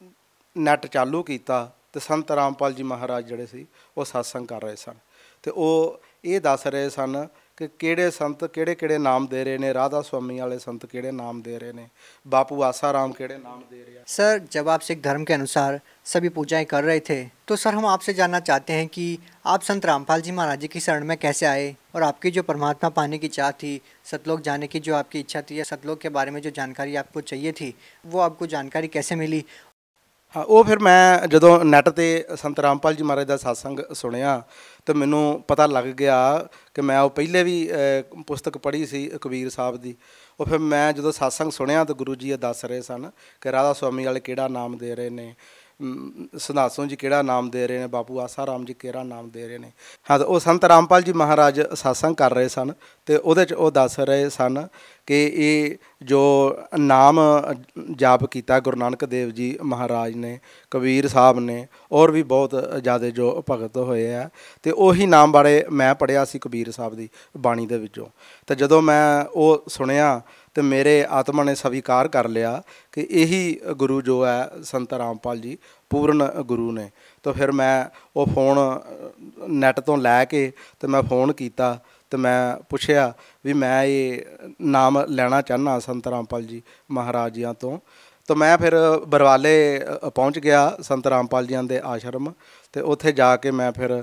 ਨੈੱਟ ਚਾਲੂ ਕੀਤਾ ਅਤੇ ਸੰਤ ਰਾਮਪਾਲ ਜੀ ਮਹਾਰਾਜ ਜਿਹੜੇ ਸੀ ਉਹ ਸਤਸੰਗ ਕਰ ਰਹੇ ਸਨ ਅਤੇ ਉਹ ਇਹ ਦੱਸ ਰਹੇ ਸਨ कि ਕਿਹੜੇ ਸੰਤ ਕਿਹੜੇ ਕਿਹੜੇ ਨਾਮ ਦੇ ਰਹੇ ਨੇ, राधा स्वामी वाले संत ਕਿਹੜੇ नाम दे रहे ने, बापू आसाराम किहड़े नाम दे रहे हैं। सर जब आप सिख धर्म के अनुसार सभी पूजाएं कर रहे थे तो सर हम आपसे जानना चाहते हैं कि आप संत रामपाल जी महाराज जी की शरण में कैसे आए और आपकी जो परमात्मा पाने की चाह थी, सतलोक जाने की जो आपकी इच्छा थी या सतलोक के बारे में जो जानकारी आपको चाहिए थी वो आपको जानकारी कैसे मिली? ਹਾਂ, ਉਹ ਫਿਰ ਮੈਂ ਜਦੋਂ ਨੈੱਟ 'ਤੇ ਸੰਤ ਰਾਮਪਾਲ ਜੀ ਮਹਾਰਾਜ ਦਾ ਸਤਸੰਗ ਸੁਣਿਆ ਤਾਂ ਮੈਨੂੰ ਪਤਾ ਲੱਗ ਗਿਆ ਕਿ ਮੈਂ ਉਹ ਪਹਿਲੇ ਵੀ ਪੁਸਤਕ ਪੜ੍ਹੀ ਸੀ ਕਬੀਰ ਸਾਹਿਬ ਦੀ। ਉਹ ਫਿਰ ਮੈਂ ਜਦੋਂ ਸਤਸੰਗ ਸੁਣਿਆ ਤਾਂ ਗੁਰੂ ਜੀ ਇਹ ਦੱਸ ਰਹੇ ਸਨ ਕਿ ਰਾਧਾ ਸੁਆਮੀ ਵਾਲੇ ਕਿਹੜਾ ਨਾਮ ਦੇ ਰਹੇ ਨੇ, ਸੰਧਾਸੂ ਜੀ ਕਿਹੜਾ ਨਾਮ ਦੇ ਰਹੇ ਨੇ, ਬਾਪੂ ਆਸਾ ਰਾਮ ਜੀ ਕਿਹੜਾ ਨਾਮ ਦੇ ਰਹੇ ਨੇ। ਹਾਂ, ਤਾਂ ਉਹ ਸੰਤ ਰਾਮਪਾਲ ਜੀ ਮਹਾਰਾਜ ਸਤਸੰਗ ਕਰ ਰਹੇ ਸਨ ਅਤੇ ਉਹਦੇ 'ਚ ਉਹ ਦੱਸ ਰਹੇ ਸਨ ਕਿ ਇਹ ਜੋ ਨਾਮ ਜਾਪ ਕੀਤਾ ਗੁਰੂ ਨਾਨਕ ਦੇਵ ਜੀ ਮਹਾਰਾਜ ਨੇ, ਕਬੀਰ ਸਾਹਿਬ ਨੇ, ਔਰ ਵੀ ਬਹੁਤ ਜ਼ਿਆਦਾ ਜੋ ਭਗਤ ਹੋਏ ਆ, ਅਤੇ ਉਹੀ ਨਾਮ ਬਾਰੇ ਮੈਂ ਪੜ੍ਹਿਆ ਸੀ ਕਬੀਰ ਸਾਹਿਬ ਦੀ ਬਾਣੀ ਦੇ ਵਿੱਚੋਂ। ਅਤੇ ਜਦੋਂ ਮੈਂ ਉਹ ਸੁਣਿਆ ਅਤੇ ਮੇਰੇ ਆਤਮਾ ਨੇ ਸਵੀਕਾਰ ਕਰ ਲਿਆ ਕਿ ਇਹੀ ਗੁਰੂ ਜੋ ਹੈ ਸੰਤ ਰਾਮਪਾਲ ਜੀ ਪੂਰਨ ਗੁਰੂ ਨੇ। ਤਾਂ ਫਿਰ ਮੈਂ ਉਹ ਫੋਨ ਨੈੱਟ ਤੋਂ ਲੈ ਕੇ ਅਤੇ ਮੈਂ ਫੋਨ ਕੀਤਾ ਅਤੇ ਮੈਂ ਪੁੱਛਿਆ ਵੀ ਮੈਂ ਇਹ ਨਾਮ ਲੈਣਾ ਚਾਹੁੰਦਾ ਸੰਤ ਰਾਮਪਾਲ ਜੀ ਮਹਾਰਾਜ ਜੀਆਂ ਤੋਂ। ਤਾਂ ਮੈਂ ਫਿਰ ਬਰਵਾਲੇ ਪਹੁੰਚ ਗਿਆ ਸੰਤ ਰਾਮਪਾਲ ਜੀਆਂ ਦੇ ਆਸ਼ਰਮ, ਅਤੇ ਉੱਥੇ ਜਾ ਕੇ ਮੈਂ ਫਿਰ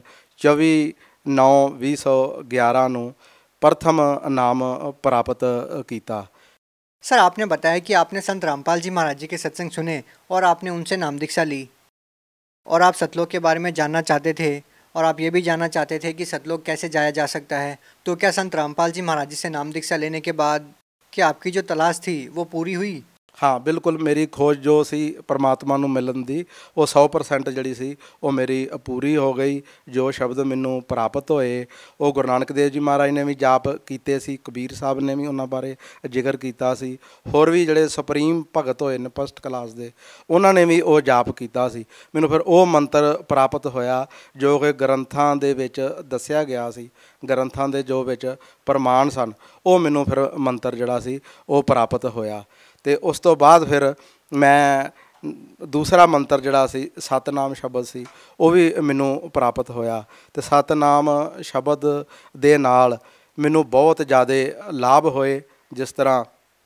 24/9/2011 ਨੂੰ प्रथम नाम प्राप्त किया। सर, आपने बताया कि आपने संत रामपाल जी महाराज जी के सत्संग सुने और आपने उनसे नाम दीक्षा ली और आप सतलोक के बारे में जानना चाहते थे और आप ये भी जानना चाहते थे कि सतलोक कैसे जाया जा सकता है। तो क्या संत रामपाल जी महाराज जी से नाम दीक्षा लेने के बाद क्या आपकी जो तलाश थी वो पूरी हुई? हाँ, बिल्कुल मेरी खोज जो सी परमात्मा नूं मिलन दी वो 100% जिहड़ी सी वो मेरी पूरी हो गई। जो शब्द मैनू प्राप्त होए वो गुरु नानक देव जी महाराज ने भी जाप कीते सी, कबीर साहब ने भी उन्हां बारे जिक्र कीता सी, होर भी जिहड़े सुप्रीम भगत होए ने फस्ट क्लास दे उन्हां ने भी वो जाप कीता सी। मैनू फिर वो मंत्र प्राप्त होया जो कि ग्रंथां दे विच दस्सिया गया सी, ग्रंथां दे जो विच प्रमाण सन वो मैनू फिर मंत्र जिहड़ा सी वो प्राप्त होया। तो उस तो बाद फिर मैं दूसरा मंत्र जिहड़ा सी सतनाम शब्द सी वो भी मैनू प्राप्त होया। तो सतनाम शब्द दे नाल मैनू बहुत ज़्यादा लाभ होए। जिस तरह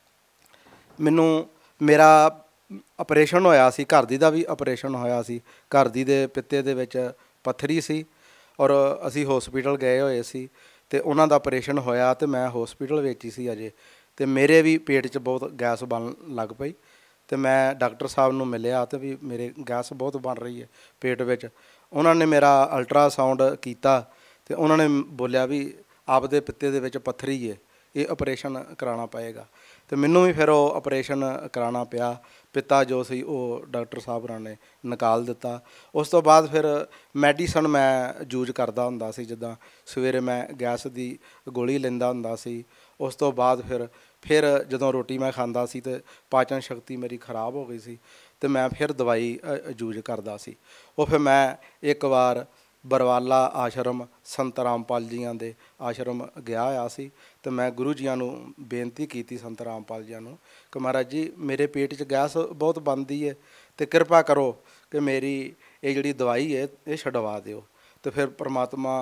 मैनू मेरा ऑपरेशन होया सी, घर दी दा भी ऑपरेशन होया सी, घर दी दे पित्ते दे विच पत्थरी सी और असी हॉस्पिटल गए होए सी ते उन्हां दा ऑपरेशन होया तो मैं हॉस्पिटल विच ही सी अजे। तो मेरे भी पेट च बहुत गैस बन लग पई तो मैं डॉक्टर साहब नूं मिलिया तो भी मेरे गैस बहुत बन रही है पेट विच। उन्होंने मेरा अल्ट्रासाउंड किया तो उन्होंने बोलिया भी आपदे पित्ते दे विच पत्थरी है, ये ऑपरेशन कराना पएगा। तो मैनू भी फिर वो ऑपरेशन कराना पिया। पिता जो सी वो डॉक्टर साहब ने निकाल दिता। उस तो बाद फिर मैਡੀਸਨ मैं यूज करता हुंदा सी, जिद्दां सवेरे मैं गैस की गोली लैंदा हुंदा सी। उस तो बाद फिर जदों रोटी मैं खांदा सी तो पाचन शक्ति मेरी खराब हो गई सी तो मैं फिर दवाई यूज करता सी। वो फिर मैं एक बार बरवाला आश्रम संत रामपाल जियां दे आश्रम गया होया सी तो मैं गुरु जियां नूं बेनती की संत रामपाल जियां नूं कि महाराज जी मेरे पेट च गैस बहुत बनती है तो कृपा करो कि मेरी ये जिहड़ी दवाई है ये छडवा दिओ। तो फिर परमात्मा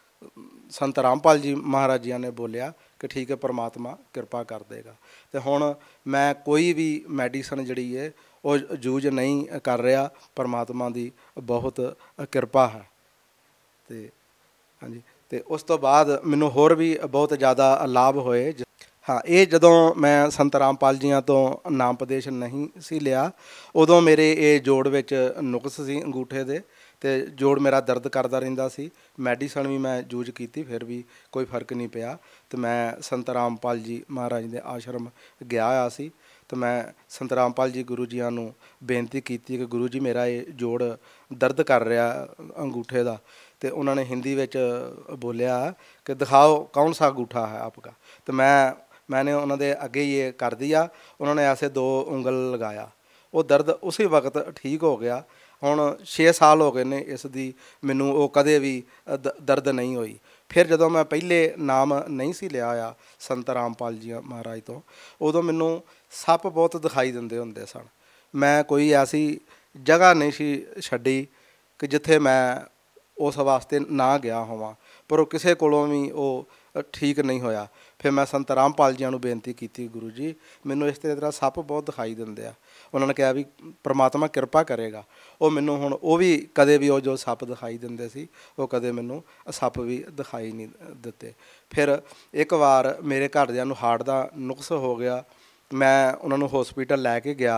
संत रामपाल जी महाराज जी ने बोलिया कि ठीक है परमात्मा कृपा कर देगा। तो हुण मैं कोई भी मैਡੀਸਨ जिहड़ी है वो यूज नहीं कर रहा, परमात्मा की बहुत कृपा है। तो हाँ जी, तो उस तो बाद मैनू होर भी बहुत ज़्यादा लाभ होए। हाँ, ये जदों मैं संत रामपाल जियां तो नाम उपदेश नहीं सी लिया उदों मेरे ये जोड़ विच नुक्स सी अंगूठे दे ते जोड़ मेरा दर्द करता रहिंदा सी। मैਡੀਸਨ भी मैं यूज की फिर भी कोई फर्क नहीं पिया। तो मैं संत रामपाल जी महाराज के आश्रम गया होया सी तो मैं संत रामपाल जी गुरु जियां नूं बेनती की कि गुरु जी मेरा ये जोड़ दर्द कर रहा अंगूठे का। तो उन्होंने हिंदी में बोलिया कि दिखाओ कौन सा अंगूठा है आपका। तो मैंने उन्होंने अगे ये कर दिया, उन्होंने ऐसे 2 उंगल लगाया, वो दर्द उसी वक्त ठीक हो गया। हुण 6 साल हो गए ने इसकी मैनू वो कदे भी दर्द नहीं हुई। फिर जदों मैं पहले नाम नहीं सी लिया होया संत रामपाल जी महाराज तो उदों मैनू सप बहुत दिखाई दिंदे हुंदे सन। मैं कोई ऐसी जगह नहीं सी छड्डी कि जिथे मैं उस वास्ते ना गया होवां, पर वो किसी कोलों भी वो ठीक नहीं होया। फिर मैं संत रामपाल जी नूं बेनती की गुरु जी मैनू इस तरह सप बहुत दिखाई दिंदे आ। उन्होंने कहा भी परमात्मा कृपा करेगा। वो मैनू हुण वो भी कदे भी वो जो सप दिखाई दिंदे सी वो कदे मैनू सप भी दिखाई नहीं दिते। फिर एक बार मेरे घरदियां नूं हार्ट दा नुक्स हो गया, मैं उन्होंने हॉस्पिटल लैके गया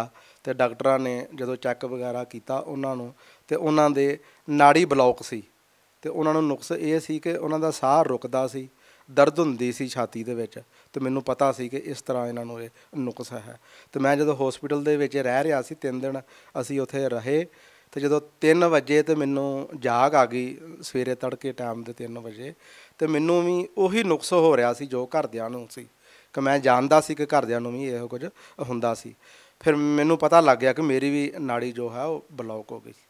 ਤੇ ਡਾਕਟਰਾਂ ਨੇ ਜਦੋਂ ਚੈੱਕ ਵਗੈਰਾ ਕੀਤਾ ਉਹਨਾਂ ਨੂੰ, ਤੇ ਉਹਨਾਂ ਦੇ ਨਾੜੀ ਬਲੌਕ ਸੀ, ਤੇ ਉਹਨਾਂ ਨੂੰ ਨੁਕਸ ਇਹ ਸੀ ਕਿ ਉਹਨਾਂ ਦਾ ਸਾਹ ਰੁਕਦਾ ਸੀ, ਦਰਦ ਹੁੰਦੀ ਸੀ ਛਾਤੀ ਦੇ ਵਿੱਚ, ਤੇ ਮੈਨੂੰ ਪਤਾ ਸੀ ਕਿ ਇਸ ਤਰ੍ਹਾਂ ਇਹਨਾਂ ਨੂੰ ਇਹ ਨੁਕਸ ਹੈ। ਤੇ ਮੈਂ ਜਦੋਂ ਹੌਸਪੀਟਲ ਦੇ ਵਿੱਚ ਰਹਿ ਰਿਹਾ ਸੀ 3 ਦਿਨ ਅਸੀਂ ਉੱਥੇ ਰਹੇ, ਤੇ ਜਦੋਂ 3 ਵਜੇ ਤੇ ਮੈਨੂੰ ਜਾਗ ਆ ਗਈ, ਸਵੇਰੇ ਤੜਕੇ ਟਾਈਮ ਦੇ 3 ਵਜੇ, ਤੇ ਮੈਨੂੰ ਵੀ ਉਹੀ ਨੁਕਸ ਹੋ ਰਿਹਾ ਸੀ ਜੋ ਘਰਦਿਆਂ ਨੂੰ ਸੀ, ਕਿ ਮੈਂ ਜਾਣਦਾ ਸੀ ਕਿ ਘਰਦਿਆਂ ਨੂੰ ਵੀ ਇਹੋ ਕੁਝ ਹੁੰਦਾ ਸੀ। ਫਿਰ ਮੈਨੂੰ ਪਤਾ ਲੱਗ ਗਿਆ ਕਿ ਮੇਰੀ ਵੀ ਨਾੜੀ ਜੋ ਹੈ ਉਹ ਬਲੌਕ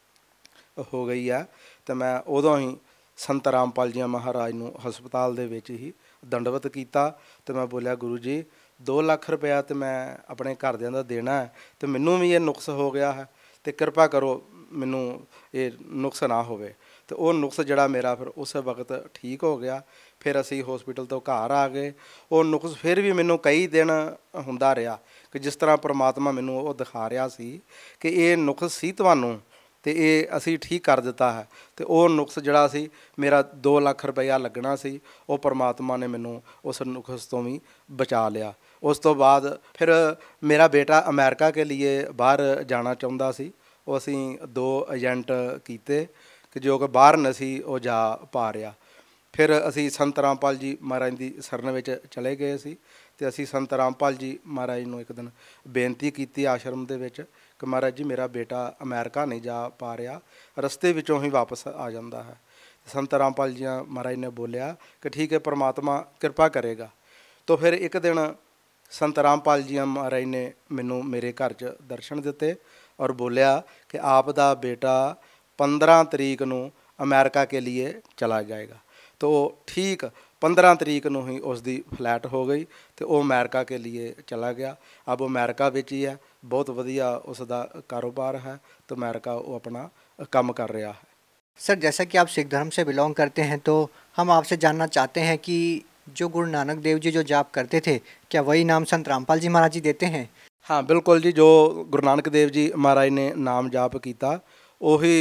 ਹੋ ਗਈ ਹੈ। ਤੇ ਮੈਂ ਉਦੋਂ ਹੀ ਸੰਤ ਰਾਮਪਾਲ ਜੀ ਮਹਾਰਾਜ ਨੂੰ ਹਸਪਤਾਲ ਦੇ ਵਿੱਚ ਹੀ ਦੰਡਵਤ ਕੀਤਾ, ਤੇ ਮੈਂ ਬੋਲਿਆ ਗੁਰੂ ਜੀ 2 ਲੱਖ ਰੁਪਇਆ ਤੇ ਮੈਂ ਆਪਣੇ ਘਰਦਿਆਂ ਦਾ ਦੇਣਾ ਹੈ, ਤੇ ਮੈਨੂੰ ਵੀ ਇਹ ਨੁਕਸ ਹੋ ਗਿਆ ਹੈ, ਤੇ ਕਿਰਪਾ ਕਰੋ ਮੈਨੂੰ ਇਹ ਨੁਕਸ ਨਾ ਹੋਵੇ। ਤੇ ਉਹ ਨੁਕਸ ਜਿਹੜਾ ਮੇਰਾ ਫਿਰ ਉਸ ਵਕਤ ਠੀਕ ਹੋ ਗਿਆ। ਫਿਰ ਅਸੀਂ ਹੌਸਪੀਟਲ ਤੋਂ ਘਰ ਆ ਗਏ। ਉਹ ਨੁਕਸ ਫਿਰ ਵੀ ਮੈਨੂੰ ਕਈ ਦਿਨ ਹੁੰਦਾ ਰਿਹਾ ਕਿ ਜਿਸ ਤਰ੍ਹਾਂ ਪ੍ਰਮਾਤਮਾ ਮੈਨੂੰ ਉਹ ਦਿਖਾ ਰਿਹਾ ਸੀ ਕਿ ਇਹ ਨੁਕਸ ਸੀ ਤੁਹਾਨੂੰ, ਤੇ ਇਹ ਅਸੀਂ ਠੀਕ ਕਰ ਦਿੱਤਾ ਹੈ। ਤੇ ਉਹ ਨੁਕਸ ਜਿਹੜਾ ਸੀ ਮੇਰਾ 2 ਲੱਖ ਰੁਪਇਆ ਲੱਗਣਾ ਸੀ, ਉਹ ਪ੍ਰਮਾਤਮਾ ਨੇ ਮੈਨੂੰ ਉਸ ਨੁਕਸ ਤੋਂ ਵੀ ਬਚਾ ਲਿਆ। ਉਸ ਤੋਂ ਬਾਅਦ ਫਿਰ ਮੇਰਾ ਬੇਟਾ ਅਮਰੀਕਾ ਕੇ ਲਈ ਬਾਹਰ ਜਾਣਾ ਚਾਹੁੰਦਾ ਸੀ। ਉਹ ਅਸੀਂ 2 ਏਜੰਟ ਕੀਤੇ ਕਿ ਜੋ ਕਿ ਬਾਹਰ ਨਹੀਂ ਸੀ ਉਹ ਜਾ ਪਾ ਰਿਹਾ। ਫਿਰ ਅਸੀਂ ਸੰਤ ਰਾਮਪਾਲ ਜੀ ਮਹਾਰਾਜ ਦੀ ਸ਼ਰਨ ਵਿੱਚ ਚਲੇ ਗਏ ਸੀ, ਤੇ ਅਸੀਂ ਸੰਤ ਰਾਮਪਾਲ ਜੀ ਮਹਾਰਾਜ ਨੂੰ ਇੱਕ ਦਿਨ ਬੇਨਤੀ ਕੀਤੀ ਆਸ਼ਰਮ ਦੇ ਵਿੱਚ ਕਿ ਮਹਾਰਾਜ ਜੀ ਮੇਰਾ ਬੇਟਾ ਅਮਰੀਕਾ ਨਹੀਂ ਜਾ ਪਾ ਰਿਹਾ, ਰਸਤੇ ਵਿੱਚੋਂ ਹੀ ਵਾਪਸ ਆ ਜਾਂਦਾ ਹੈ। ਸੰਤ ਰਾਮਪਾਲ ਜੀ ਮਹਾਰਾਜ ਨੇ ਬੋਲਿਆ ਕਿ ਠੀਕ ਹੈ, ਪਰਮਾਤਮਾ ਕਿਰਪਾ ਕਰੇਗਾ। ਤਾਂ ਫਿਰ ਇੱਕ ਦਿਨ ਸੰਤ ਰਾਮਪਾਲ ਜੀ ਮਹਾਰਾਜ ਨੇ ਮੈਨੂੰ ਮੇਰੇ ਘਰ 'ਚ ਦਰਸ਼ਨ ਦਿੱਤੇ ਔਰ ਬੋਲਿਆ ਕਿ ਆਪ ਦਾ ਬੇਟਾ 15 ਤਰੀਕ ਨੂੰ ਅਮਰੀਕਾ ਕੇ ਲਈ ਚਲਾ ਜਾਏਗਾ। तो ठीक 15 तरीक ਨੂੰ ही उसकी फ्लैट हो गई तो वो अमेरिका के लिए चला गया। अब वो अमेरिका विच ही है, बहुत वधिया उसका कारोबार है, तो अमेरिका वो अपना काम कर रहा है। सर, जैसा कि आप सिख धर्म से बिलोंग करते हैं तो हम आपसे जानना चाहते हैं कि जो गुरु नानक देव जी जो जाप करते थे, क्या वही नाम संत रामपाल जी महाराज जी देते हैं? हाँ बिल्कुल जी, जो गुरु नानक देव जी महाराज ने नाम जाप किया वही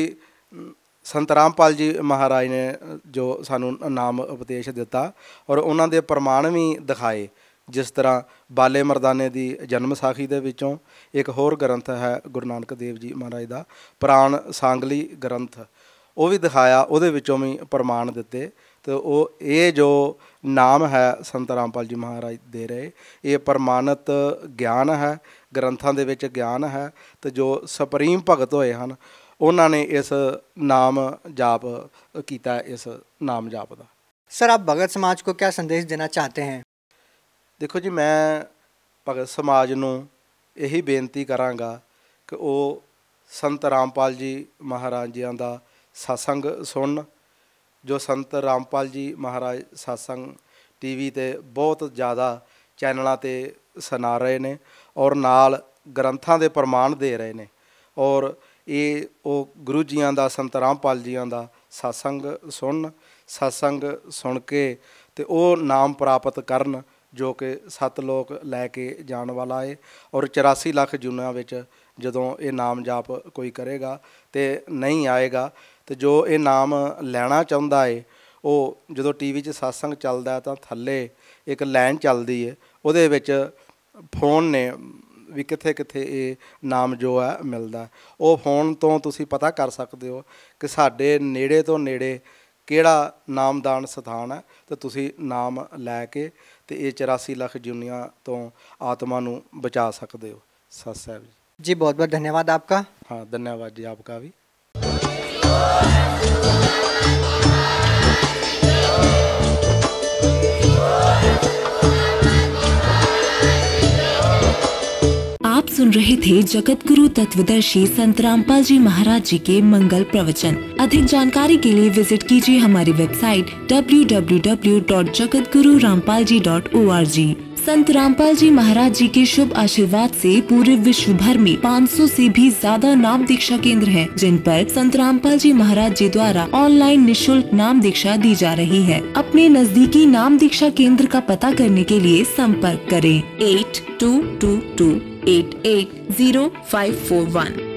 संत रामपाल जी महाराज ने जो सानू नाम उपदेश दिता और उन्होंने प्रमाण भी दिखाए। जिस तरह बाले मरदाने की जन्म साखी दे विचों एक होर ग्रंथ है गुरु नानक देव जी महाराज का प्राण सांगली ग्रंथ, वो भी दिखाया, उहदे विचों भी प्रमाण दिते। तो वो ये जो नाम है संत रामपाल जी महाराज दे रहे, ये प्रमाणित ज्ञान है, ग्रंथां दे विच ज्ञान है। तो जो सुप्रीम भगत होए हैं उन्होंने इस नाम जाप किया, इस नाम जाप का। सर, आप भगत समाज को क्या संदेश देना चाहते हैं? देखो जी, मैं भगत समाज नूं यही बेनती करांगा कि वो संत रामपाल जी महाराज जी का सत्संग सुन। जो संत रामपाल जी महाराज सत्संग टीवी ते बहुत ज़्यादा चैनलों ते सुना रहे ने और नाल ग्रंथां दे प्रमाण दे रहे ने, और ये वो गुरु जियां दा संत रामपाल जियां दा सत्संग सुन के ते वो नाम प्राप्त करन जो कि 7 लोक लैके जान वाला है। और 84 लाख जूना विच जदों ये नाम जाप कोई करेगा तो नहीं आएगा। तो जो ये नाम लैना चाहुंदा है वो जदों टीवी 'च सत्संग चलदा तो थल्ले एक लाइन चलदी है, उहदे विच फोन ने भी किथे किथे ये नाम जो है मिलता, वो फोन तो तुसी पता कर सकते हो कि साडे नेड़े तो नेड़े किहड़ा नामदान स्थान है, तो तुसी नाम लैके तो ये 84 लाख जूनिया तो आत्मा नूं बचा सकते हो। सत साहब जी, बहुत बहुत धन्यवाद आपका। हाँ, धन्यवाद जी आपका भी। आप सुन रहे थे जगत गुरु तत्वदर्शी संत रामपाल जी महाराज जी के मंगल प्रवचन। अधिक जानकारी के लिए विजिट कीजिए हमारी वेबसाइट www.jagatgururampalji.org। संत रामपाल जी महाराज जी के शुभ आशीर्वाद से पूरे विश्व भर में 500 से भी ज्यादा नाम दीक्षा केंद्र हैं, जिन पर संत रामपाल जी महाराज जी द्वारा ऑनलाइन निशुल्क नाम दीक्षा दी जा रही है। अपने नजदीकी नाम दीक्षा केंद्र का पता करने के लिए संपर्क करें 8222880541।